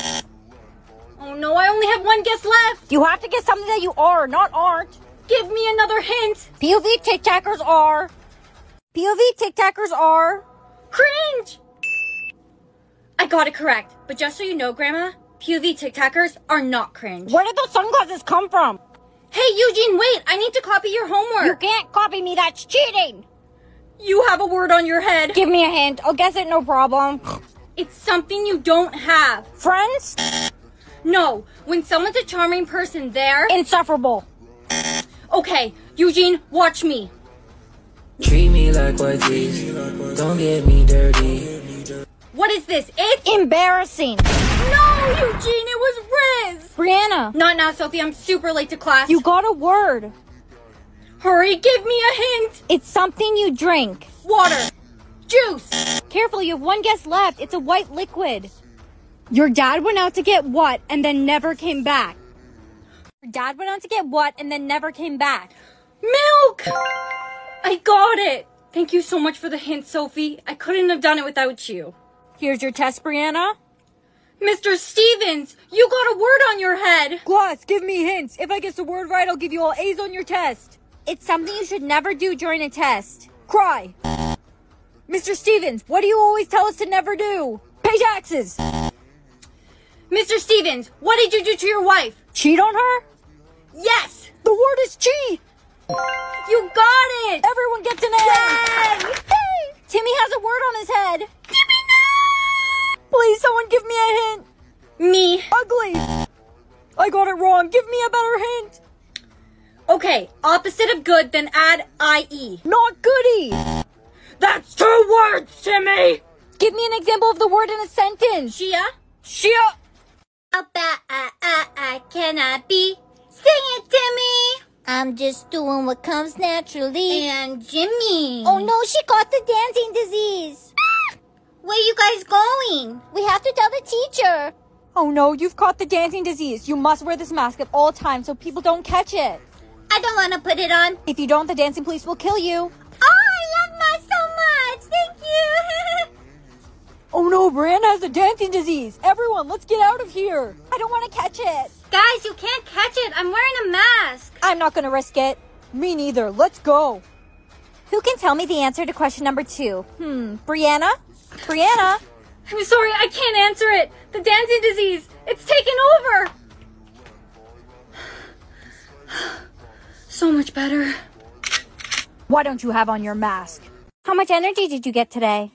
Oh no, I only have one guess left. You have to get something that you are, not aren't. Give me another hint. P O V tic-tackers are. P O V tic-tackers are. Cringe. I got it correct. But just so you know, Grandma, P O V tic-tackers are not cringe. Where did those sunglasses come from? Hey, Eugene, wait. I need to copy your homework. You can't copy me. That's cheating. You have a word on your head. Give me a hint. I'll guess it, no problem. It's something you don't have. Friends? No. When someone's a charming person, they're insufferable. Okay, Eugene, watch me. Treat me like white teeth. Don't get me dirty. What is this? It's embarrassing. No, Eugene, it was Riz. Brianna. Not now, Sophie. I'm super late to class. You got a word. Hurry, give me a hint. It's something you drink. Water. Juice. Careful, you have one guess left. It's a white liquid. Your dad went out to get what and then never came back? Your dad went out to get what and then never came back? Milk! I got it. Thank you so much for the hint, Sophie. I couldn't have done it without you. Here's your test, Brianna. Mister Stevens, you got a word on your head. Gloss, give me hints. If I guess the word right, I'll give you all A's on your test. It's something you should never do during a test. Cry. Mister Stevens, what do you always tell us to never do? Pay taxes. Mister Stevens, what did you do to your wife? Cheat on her? Yes. The word is cheat. You got it. Everyone gets an A. Yay. Timmy has a word on his head. Timmy, no. Please, someone give me a hint. Me. Ugly. I got it wrong. Give me a better hint. Okay, opposite of good, then add I E. Not goody. That's two words, Timmy. Give me an example of the word in a sentence. Shia. Shia. How bad I, I, I can I be? Sing it, Timmy. I'm just doing what comes naturally. And Jimmy. Oh no, she got the dancing disease. Where you guys going? We have to tell the teacher. Oh no, you've caught the dancing disease. You must wear this mask at all times so people don't catch it. I don't want to put it on. If you don't, the dancing police will kill you. Oh, I love Ma so much. Thank you. Oh no, Brianna has the dancing disease. Everyone, let's get out of here. I don't want to catch it. Guys, you can't catch it. I'm wearing a mask. I'm not going to risk it. Me neither. Let's go. Who can tell me the answer to question number two? Hmm, Brianna? Brianna? I'm sorry, I can't answer it. The dancing disease, it's taken over. So much better. Why don't you have on your mask? How much energy did you get today?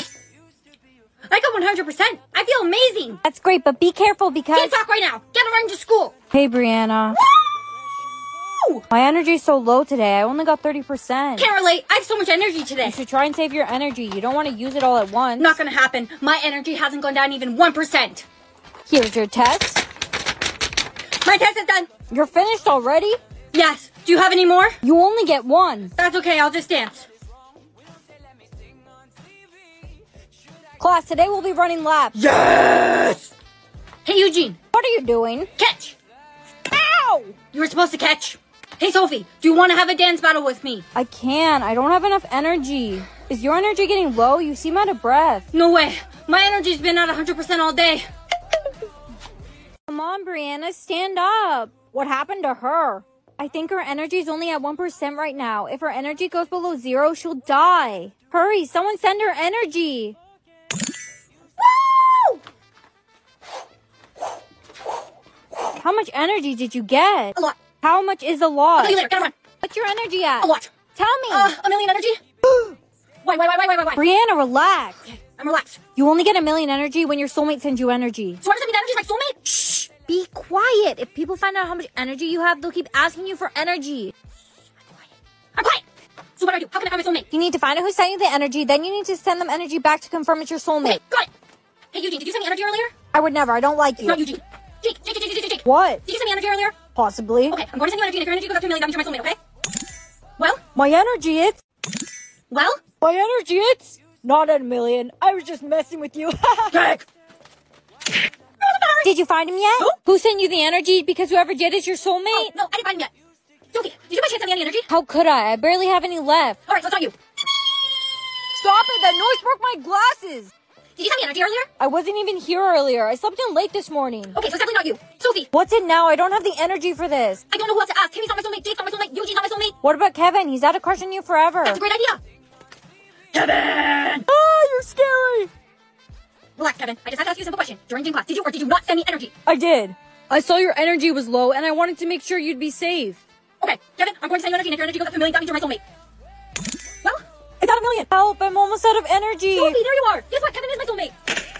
I got one hundred percent. I feel amazing. That's great, but be careful because... Can't talk right now. Get run to school. Hey, Brianna. Woo! My energy's so low today. I only got thirty percent. Can't relate. I have so much energy today. You should try and save your energy. You don't want to use it all at once. Not gonna happen. My energy hasn't gone down even one percent. Here's your test. My test is done. You're finished already? Yes. Do you have any more? You only get one. That's okay. I'll just dance. Class, today we'll be running laps. Yes! Hey, Eugene. What are you doing? Catch. Ow! You were supposed to catch. Hey, Sophie. Do you want to have a dance battle with me? I can't. I don't have enough energy. Is your energy getting low? You seem out of breath. No way. My energy's been at one hundred percent all day. Come on, Brianna, stand up. What happened to her? I think her energy's only at one percent right now. If her energy goes below zero, she'll die. Hurry, someone send her energy. Woo! How much energy did you get? A lot. How much is a lot? I'll tell you later. Gotta run. What's your energy at? A lot. Tell me. Uh, a million energy. Why, why, why, why, why, why? Brianna, relax. Okay, I'm relaxed. You only get a million energy when your soulmate sends you energy. So what does that mean? Energy is my soulmate? Shh. Be quiet. If people find out how much energy you have, they'll keep asking you for energy. I'm quiet. So what do I do? How can I find my soulmate? You need to find out who's sending you the energy, then you need to send them energy back to confirm it's your soulmate. Okay, got it. Hey, Eugene, did you send me energy earlier? I would never. I don't like It's you. not Eugene. Jake, Jake, Jake, Jake, Jake, Jake. What? Did you send me energy earlier? Possibly. Okay, I'm going to send you energy, and if your energy goes up to a million, that means you're my soulmate, okay? Well? My energy, it's... Well? My energy, it's... Not at a million. I was just messing with you. Jake! Did you find him yet? Who? Who sent you the energy? Because whoever did is your soulmate? Oh, no, I didn't find him yet. Sophie, did you by chance send me any energy? How could I? I barely have any left. Alright, so it's not you. Stop it! That noise broke my glasses! Did you send me energy earlier? I wasn't even here earlier. I slept in late this morning. Okay, so it's definitely not you. Sophie! What's it now? I don't have the energy for this. I don't know who else to ask. Timmy's not my soulmate, Jake's not my soulmate, Eugene's not my soulmate. What about Kevin? He's had a crush on you forever. That's a great idea. Kevin! Oh, you're scary. Relax, Kevin. I just have to ask you a simple question. During gym class, did you or did you not send me energy? I did. I saw your energy was low, and I wanted to make sure you'd be safe. Okay, Kevin, I'm going to send you energy, and if your energy goes up to a million, that means you're my soulmate. Well? It's at a million. Help! I'm almost out of energy. Sophie, there you are! Guess what? Kevin is my soulmate!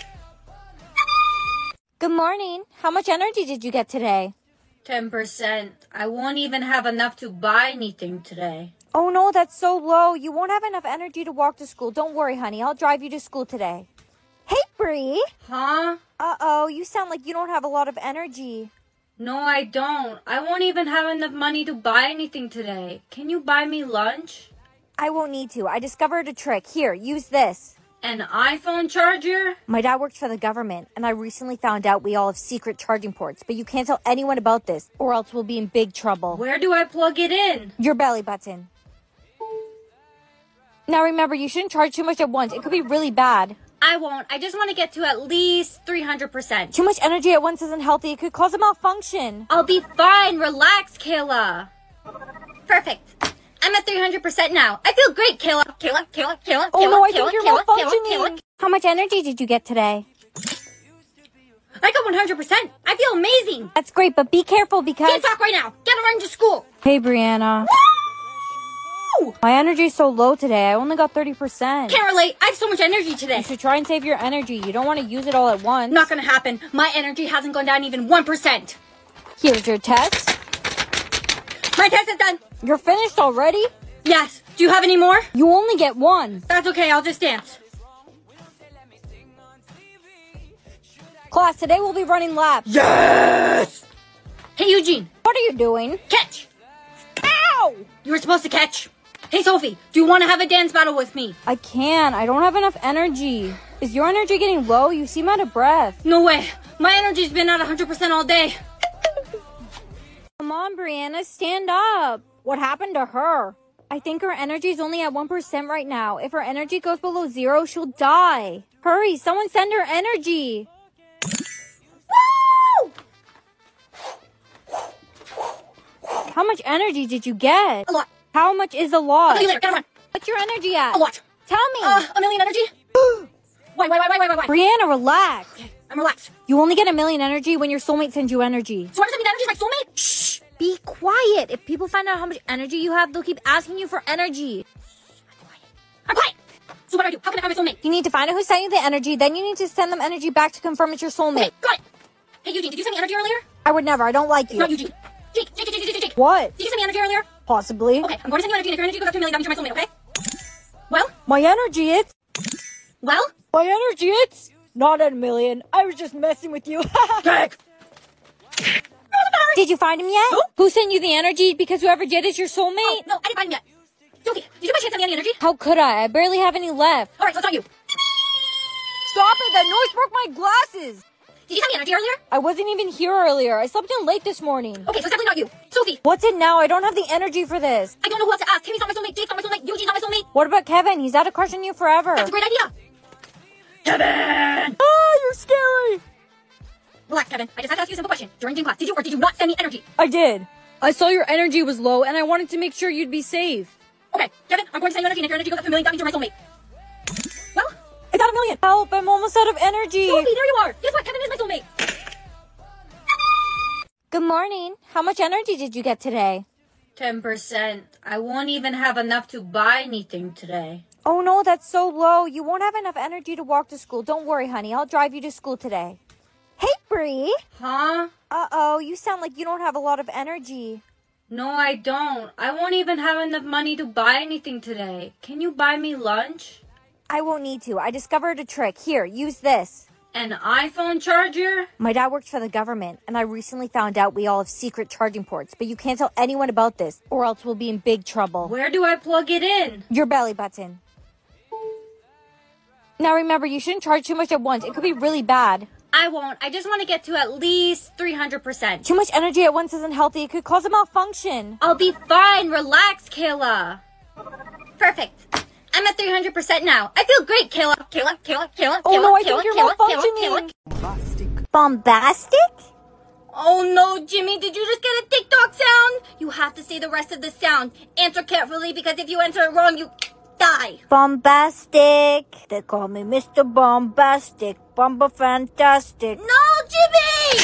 Good morning. How much energy did you get today? ten percent. I won't even have enough to buy anything today. Oh no, that's so low. You won't have enough energy to walk to school. Don't worry, honey. I'll drive you to school today. Hey, Bree. Huh? Uh-oh, you sound like you don't have a lot of energy. No, I don't. I won't even have enough money to buy anything today. Can you buy me lunch? I won't need to. I discovered a trick. Here, use this. An iPhone charger? My dad works for the government, and I recently found out we all have secret charging ports, but you can't tell anyone about this, or else we'll be in big trouble. Where do I plug it in? Your belly button. Now remember, you shouldn't charge too much at once. It could be really bad. I won't. I just want to get to at least three hundred percent. Too much energy at once isn't healthy. It could cause a malfunction. I'll be fine. Relax, Kayla. Perfect. I'm at three hundred percent now. I feel great, Kayla. Kayla, Kayla, Kayla, Oh Kayla, no, I Kayla, think you're Kayla, malfunctioning. Kayla, Kayla. How much energy did you get today? I got one hundred percent. I feel amazing. That's great, but be careful because... Can't talk right now. Gotta run to school. Hey, Brianna. Woo! My energy's so low today. I only got thirty percent. Can't relate. I have so much energy today. You should try and save your energy. You don't want to use it all at once. Not gonna happen. My energy hasn't gone down even one percent. Here's your test. My test is done. You're finished already? Yes. Do you have any more? You only get one. That's okay. I'll just dance. Class, today we'll be running laps. Yes! Hey, Eugene. What are you doing? Catch. Ow! You were supposed to catch. Hey, Sophie. Do you want to have a dance battle with me? I can't. I don't have enough energy. Is your energy getting low? You seem out of breath. No way. My energy's been at one hundred percent all day. Come on, Brianna, stand up. What happened to her? I think her energy's only at one percent right now. If her energy goes below zero, she'll die. Hurry, someone send her energy. Woo! How much energy did you get? A lot. How much is a lot? I'll tell you later. Gotta run. What's your energy at? A lot. Tell me. Uh, a million energy? Why, why, why, why, why, why? Brianna, relax. Okay, I'm relaxed. You only get a million energy when your soulmate sends you energy. So what does that mean? Energy is my soulmate? Shh. Be quiet. If people find out how much energy you have, they'll keep asking you for energy. I'm quiet. So what do I do? How can I find my soulmate? You need to find out who's sending you the energy, then you need to send them energy back to confirm it's your soulmate. Okay, got it. Hey, Eugene, did you send me energy earlier? I would never. I don't like It's you. not Eugene. Jake, Jake, Jake, Jake, Jake, Jake. What? Did you send me energy earlier? Possibly. Okay, I'm going to send you energy, and if your energy goes up to a million, that means you're my soulmate, okay? Well? My energy, it's... Well? My energy, it's... Not at a million. I was just messing with you. Jake! Did you find him yet? Who? Who sent you the energy? Because whoever did is your soulmate? Oh, no, I didn't find him yet. Sophie, did you by chance send me any energy? How could I? I barely have any left. Alright, so it's not you. Stop it! That noise broke my glasses! Did you send me energy earlier? I wasn't even here earlier. I slept in late this morning. Okay, so it's definitely not you. Sophie, What's it now? I don't have the energy for this. I don't know who else to ask. Timmy's not my soulmate, Jake's not my soulmate, Eugene's not my soulmate. What about Kevin? He's had a crush on you forever. That's a great idea. Kevin! Ah, you're scary! Relax, Kevin. I just had to ask you a simple question. During gym class, did you or did you not send me energy? I did. I saw your energy was low, and I wanted to make sure you'd be safe. Okay, Kevin, I'm going to send you energy, and if your energy goes up to a million, that means you're my soulmate. Well, It's at a million. Help, I'm almost out of energy. Sophie, there you are. Guess what? Kevin is my soulmate. Good morning. How much energy did you get today? ten percent. I won't even have enough to buy anything today. Oh no, that's so low. You won't have enough energy to walk to school. Don't worry, honey. I'll drive you to school today. Hey, Bree. Huh? Uh-oh, you sound like you don't have a lot of energy. No, I don't. I won't even have enough money to buy anything today. Can you buy me lunch? I won't need to. I discovered a trick. Here, use this. An iPhone charger? My dad works for the government, and I recently found out we all have secret charging ports, but you can't tell anyone about this, or else we'll be in big trouble. Where do I plug it in? Your belly button. Now remember, you shouldn't charge too much at once. It could be really bad. I won't. I just want to get to at least three hundred percent. Too much energy at once isn't healthy. It could cause a malfunction. I'll be fine. Relax, Kayla. Perfect. I'm at three hundred percent now. I feel great, Kayla. Kayla, Kayla, Kayla, Oh Kayla, no, I Kayla, think you're Kayla, malfunctioning. Kayla, Kayla. Bombastic? Oh no, Jimmy, did you just get a TikTok sound? You have to say the rest of the sound. Answer carefully, because if you answer it wrong, you die. Bombastic. They call me Mister Bombastic. Bomba Fantastic. No, Jimmy!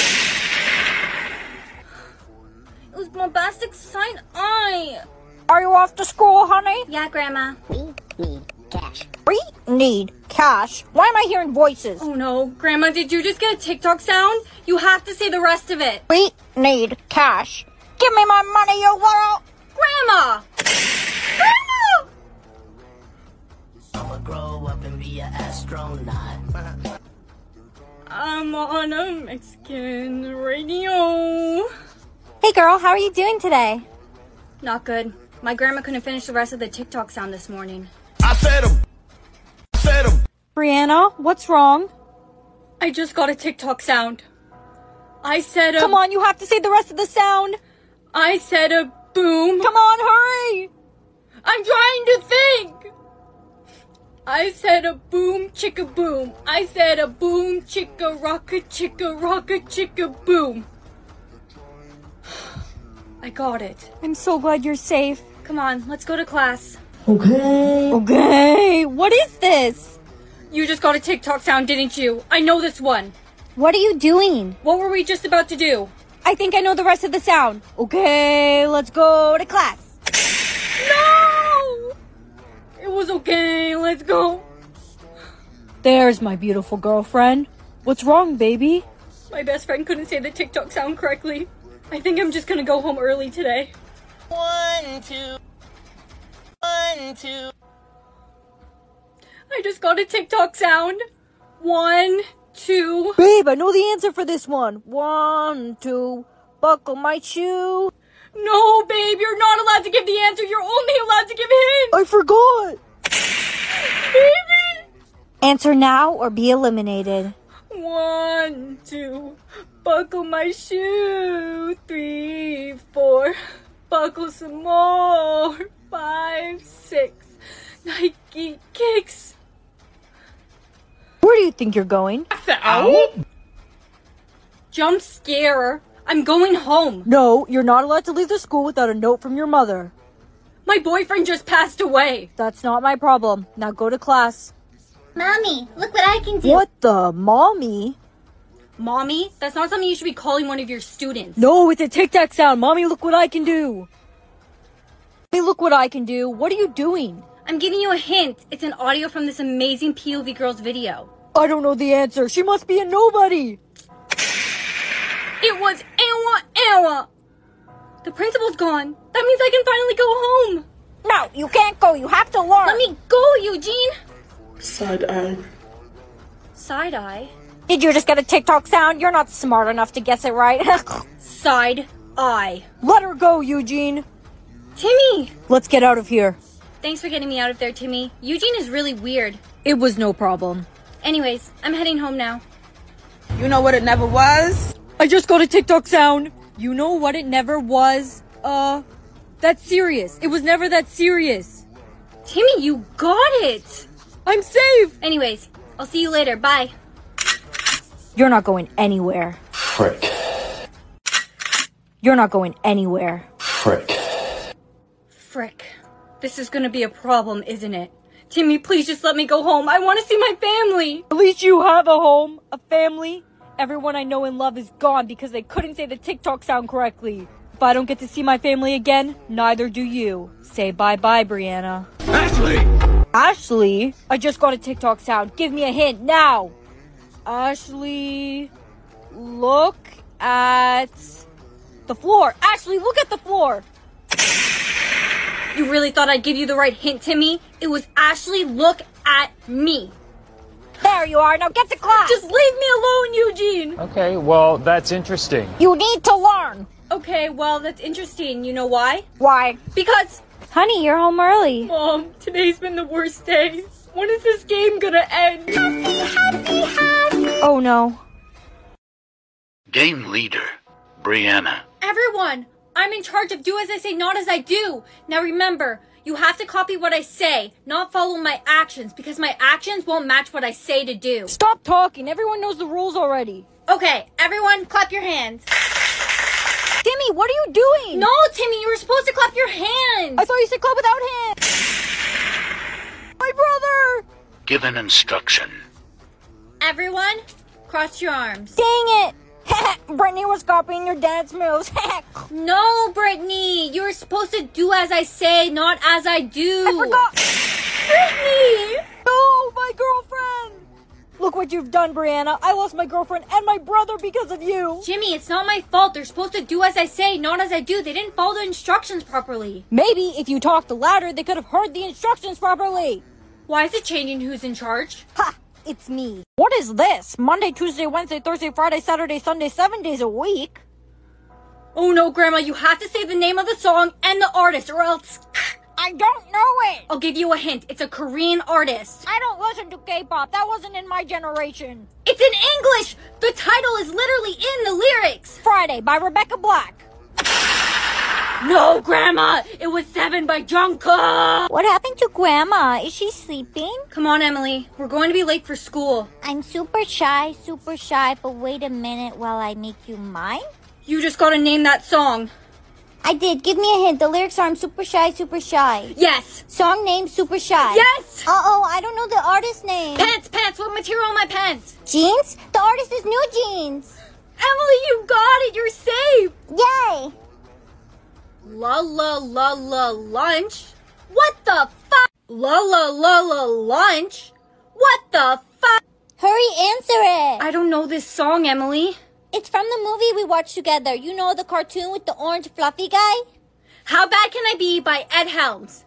It was bombastic sign I. Are you off to school, honey? Yeah, Grandma. We need cash. We need cash. Why am I hearing voices? Oh no, Grandma, did you just get a TikTok sound? You have to say the rest of it. We need cash. Give me my money, you little... Grandma! Grandma! I'ma grow up and be an astronaut. I'm on a Mexican radio. Hey girl, how are you doing today? Not good. My grandma couldn't finish the rest of the TikTok sound this morning. I said him. I said him. Brianna, what's wrong? I just got a TikTok sound. I said a... Come on, you have to say the rest of the sound. I said a boom. Come on, hurry. I'm trying to think. I said a boom chicka boom. I said a boom chicka rocka chicka rocka chicka boom. I got it. I'm so glad you're safe. Come on, let's go to class. Okay. Okay. What is this? You just got a TikTok sound, didn't you? I know this one. What are you doing? What were we just about to do? I think I know the rest of the sound. Okay, let's go to class. No! It was okay. Let's go. There's my beautiful girlfriend. What's wrong, baby? My best friend couldn't say the TikTok sound correctly. I think I'm just gonna go home early today. One, two. One, two. I just got a TikTok sound. One, two. Babe, I know the answer for this one. One, two. Buckle my shoe. No, babe, you're not allowed to give the answer. You're only allowed to give hints. I forgot. Baby. Answer now or be eliminated. One, two. Buckle my shoe. Three, four. Buckle some more. Five, six. Nike kicks. Where do you think you're going? Ow. Jump scare. I'm going home. No, you're not allowed to leave the school without a note from your mother. My boyfriend just passed away. That's not my problem. Now go to class. Mommy, look what I can do. What the? Mommy? Mommy? That's not something you should be calling one of your students. No, it's a tic-tac sound. Mommy, look what I can do. Mommy, look what I can do. What are you doing? I'm giving you a hint. It's an audio from this amazing P O V girl's video. I don't know the answer. She must be a nobody. It was Ewa Ewa. The principal's gone. That means I can finally go home. No, you can't go. You have to learn. Let me go, Eugene. Side eye. Side eye. Did you just get a TikTok sound? You're not smart enough to guess it right. Side eye. Let her go, Eugene. Timmy. Let's get out of here. Thanks for getting me out of there, Timmy. Eugene is really weird. It was no problem. Anyways, I'm heading home now. You know what it never was? I just got a TikTok sound. You know what it never was? Uh, that's serious. It was never that serious. Timmy, you got it! I'm safe! Anyways, I'll see you later. Bye. You're not going anywhere. Frick. You're not going anywhere. Frick. Frick. This is gonna be a problem, isn't it? Timmy, please just let me go home. I want to see my family. At least you have a home, a family. Everyone I know and love is gone because they couldn't say the TikTok sound correctly. If I don't get to see my family again, neither do you. Say bye-bye, Brianna. Ashley! Ashley? I just got a TikTok sound. Give me a hint now. Ashley, look at the floor. Ashley, look at the floor. You really thought I'd give you the right hint, Timmy? It was Ashley, look at me. There you are. Now get to class. Just leave me alone, Eugene. Okay, well, that's interesting. You need to learn. Okay, well, that's interesting. You know why? Why? Because... Honey, you're home early. Mom, today's been the worst day. When is this game gonna end? Happy, happy, happy. Oh, no. Game leader, Brianna. Everyone, I'm in charge of do as I say, not as I do. Now remember, you have to copy what I say, not follow my actions, because my actions won't match what I say to do. Stop talking. Everyone knows the rules already. Okay, everyone, clap your hands. Timmy, what are you doing? No, Timmy, you were supposed to clap your hands. I thought you said clap without hands. My brother. Give an instruction. Everyone, cross your arms. Dang it. Brittany was copying your dad's moves. No, Brittany. You were supposed to do as I say, not as I do. I forgot. Brittany. No, my girlfriend. Look what you've done, Brianna. I lost my girlfriend and my brother because of you. Jimmy, it's not my fault. They're supposed to do as I say, not as I do. They didn't follow the instructions properly. Maybe if you talked louder, they could have heard the instructions properly. Why is it changing who's in charge? Ha! It's me. What is this? Monday, Tuesday, Wednesday, Thursday, Friday, Saturday, Sunday, seven days a week? Oh no, Grandma, you have to say the name of the song and the artist or else... I don't know it. I'll give you a hint. It's a Korean artist. I don't listen to K-pop. That wasn't in my generation. It's in English. The title is literally in the lyrics. Friday by Rebecca Black. No, Grandma. It was Seven by Jungkook. What happened to Grandma? Is she sleeping? Come on, Emily. We're going to be late for school. I'm super shy, super shy, but wait a minute while I make you mine? You just gotta name that song. I did. Give me a hint. The lyrics are I'm super shy, super shy. Yes. Song name, super shy. Yes. Uh-oh, I don't know the artist name. Pants, pants. What material are my pants? Jeans? The artist is New Jeans. Emily, you got it. You're safe. Yay. La la la la lunch. What the fuck? La la la la lunch. What the fuck? Hurry, answer it. I don't know this song, Emily. It's from the movie we watched together. You know, the cartoon with the orange fluffy guy? How Bad Can I Be by Ed Helms.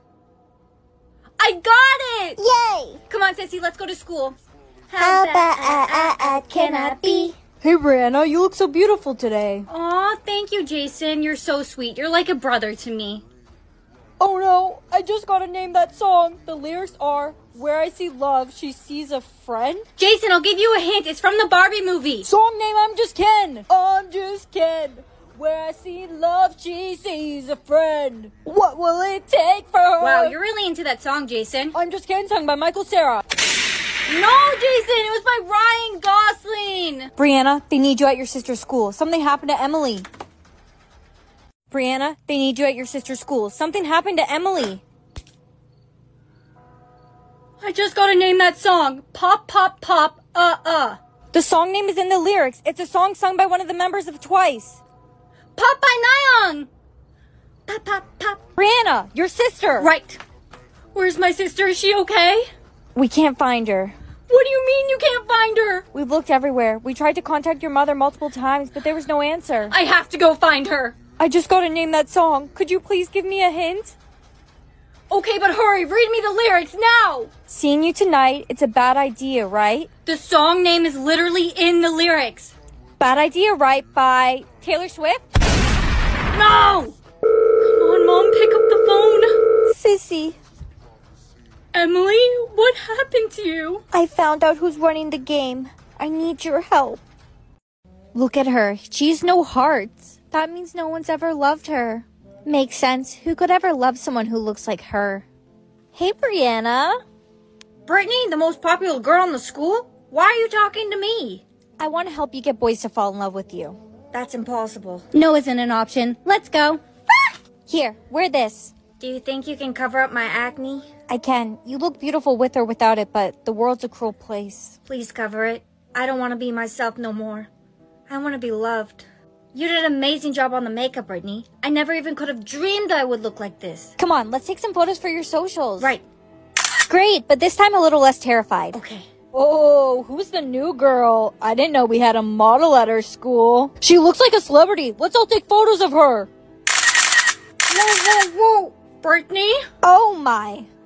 I got it! Yay! Come on, Sissy, let's go to school. How, How bad uh, uh, uh, can I be? Hey, Brianna, you look so beautiful today. Aw, thank you, Jason. You're so sweet. You're like a brother to me. Oh no, I just gotta name that song. The lyrics are, where I see love, she sees a friend. Jason, I'll give you a hint. It's from the Barbie movie. Song name, I'm just Ken. I'm just Ken. Where I see love, she sees a friend. What will it take for her? Wow, you're really into that song, Jason. I'm just Ken, sung by Michael Cera. No, Jason, it was by Ryan Gosling. Brianna, they need you at your sister's school. Something happened to Emily. Brianna, they need you at your sister's school. Something happened to Emily. I just gotta name that song. Pop, pop, pop, uh, uh. The song name is in the lyrics. It's a song sung by one of the members of Twice. Pop by Nayeon. Pop, pop, pop. Brianna, your sister. Right. Where's my sister? Is she okay? We can't find her. What do you mean you can't find her? We've looked everywhere. We tried to contact your mother multiple times, but there was no answer. I have to go find her. I just gotta name that song. Could you please give me a hint? Okay, but hurry. Read me the lyrics now. Seeing you tonight, it's a bad idea, right? The song name is literally in the lyrics. Bad Idea, right, by Taylor Swift? No! Come on, Mom, pick up the phone. Sissy. Emily, what happened to you? I found out who's running the game. I need your help. Look at her. She's no heart. That means no one's ever loved her. Makes sense. Who could ever love someone who looks like her? Hey, Brianna. Brittany, the most popular girl in the school? Why are you talking to me? I want to help you get boys to fall in love with you. That's impossible. No isn't an option. Let's go. Here, wear this. Do you think you can cover up my acne? I can. You look beautiful with or without it, but the world's a cruel place. Please cover it. I don't want to be myself no more. I want to be loved. You did an amazing job on the makeup, Brittany. I never even could have dreamed I would look like this. Come on, let's take some photos for your socials. Right. Great, but this time a little less terrified. Okay. Oh, who's the new girl? I didn't know we had a model at our school. She looks like a celebrity. Let's all take photos of her. Whoa, whoa, whoa. Brittany? Oh my.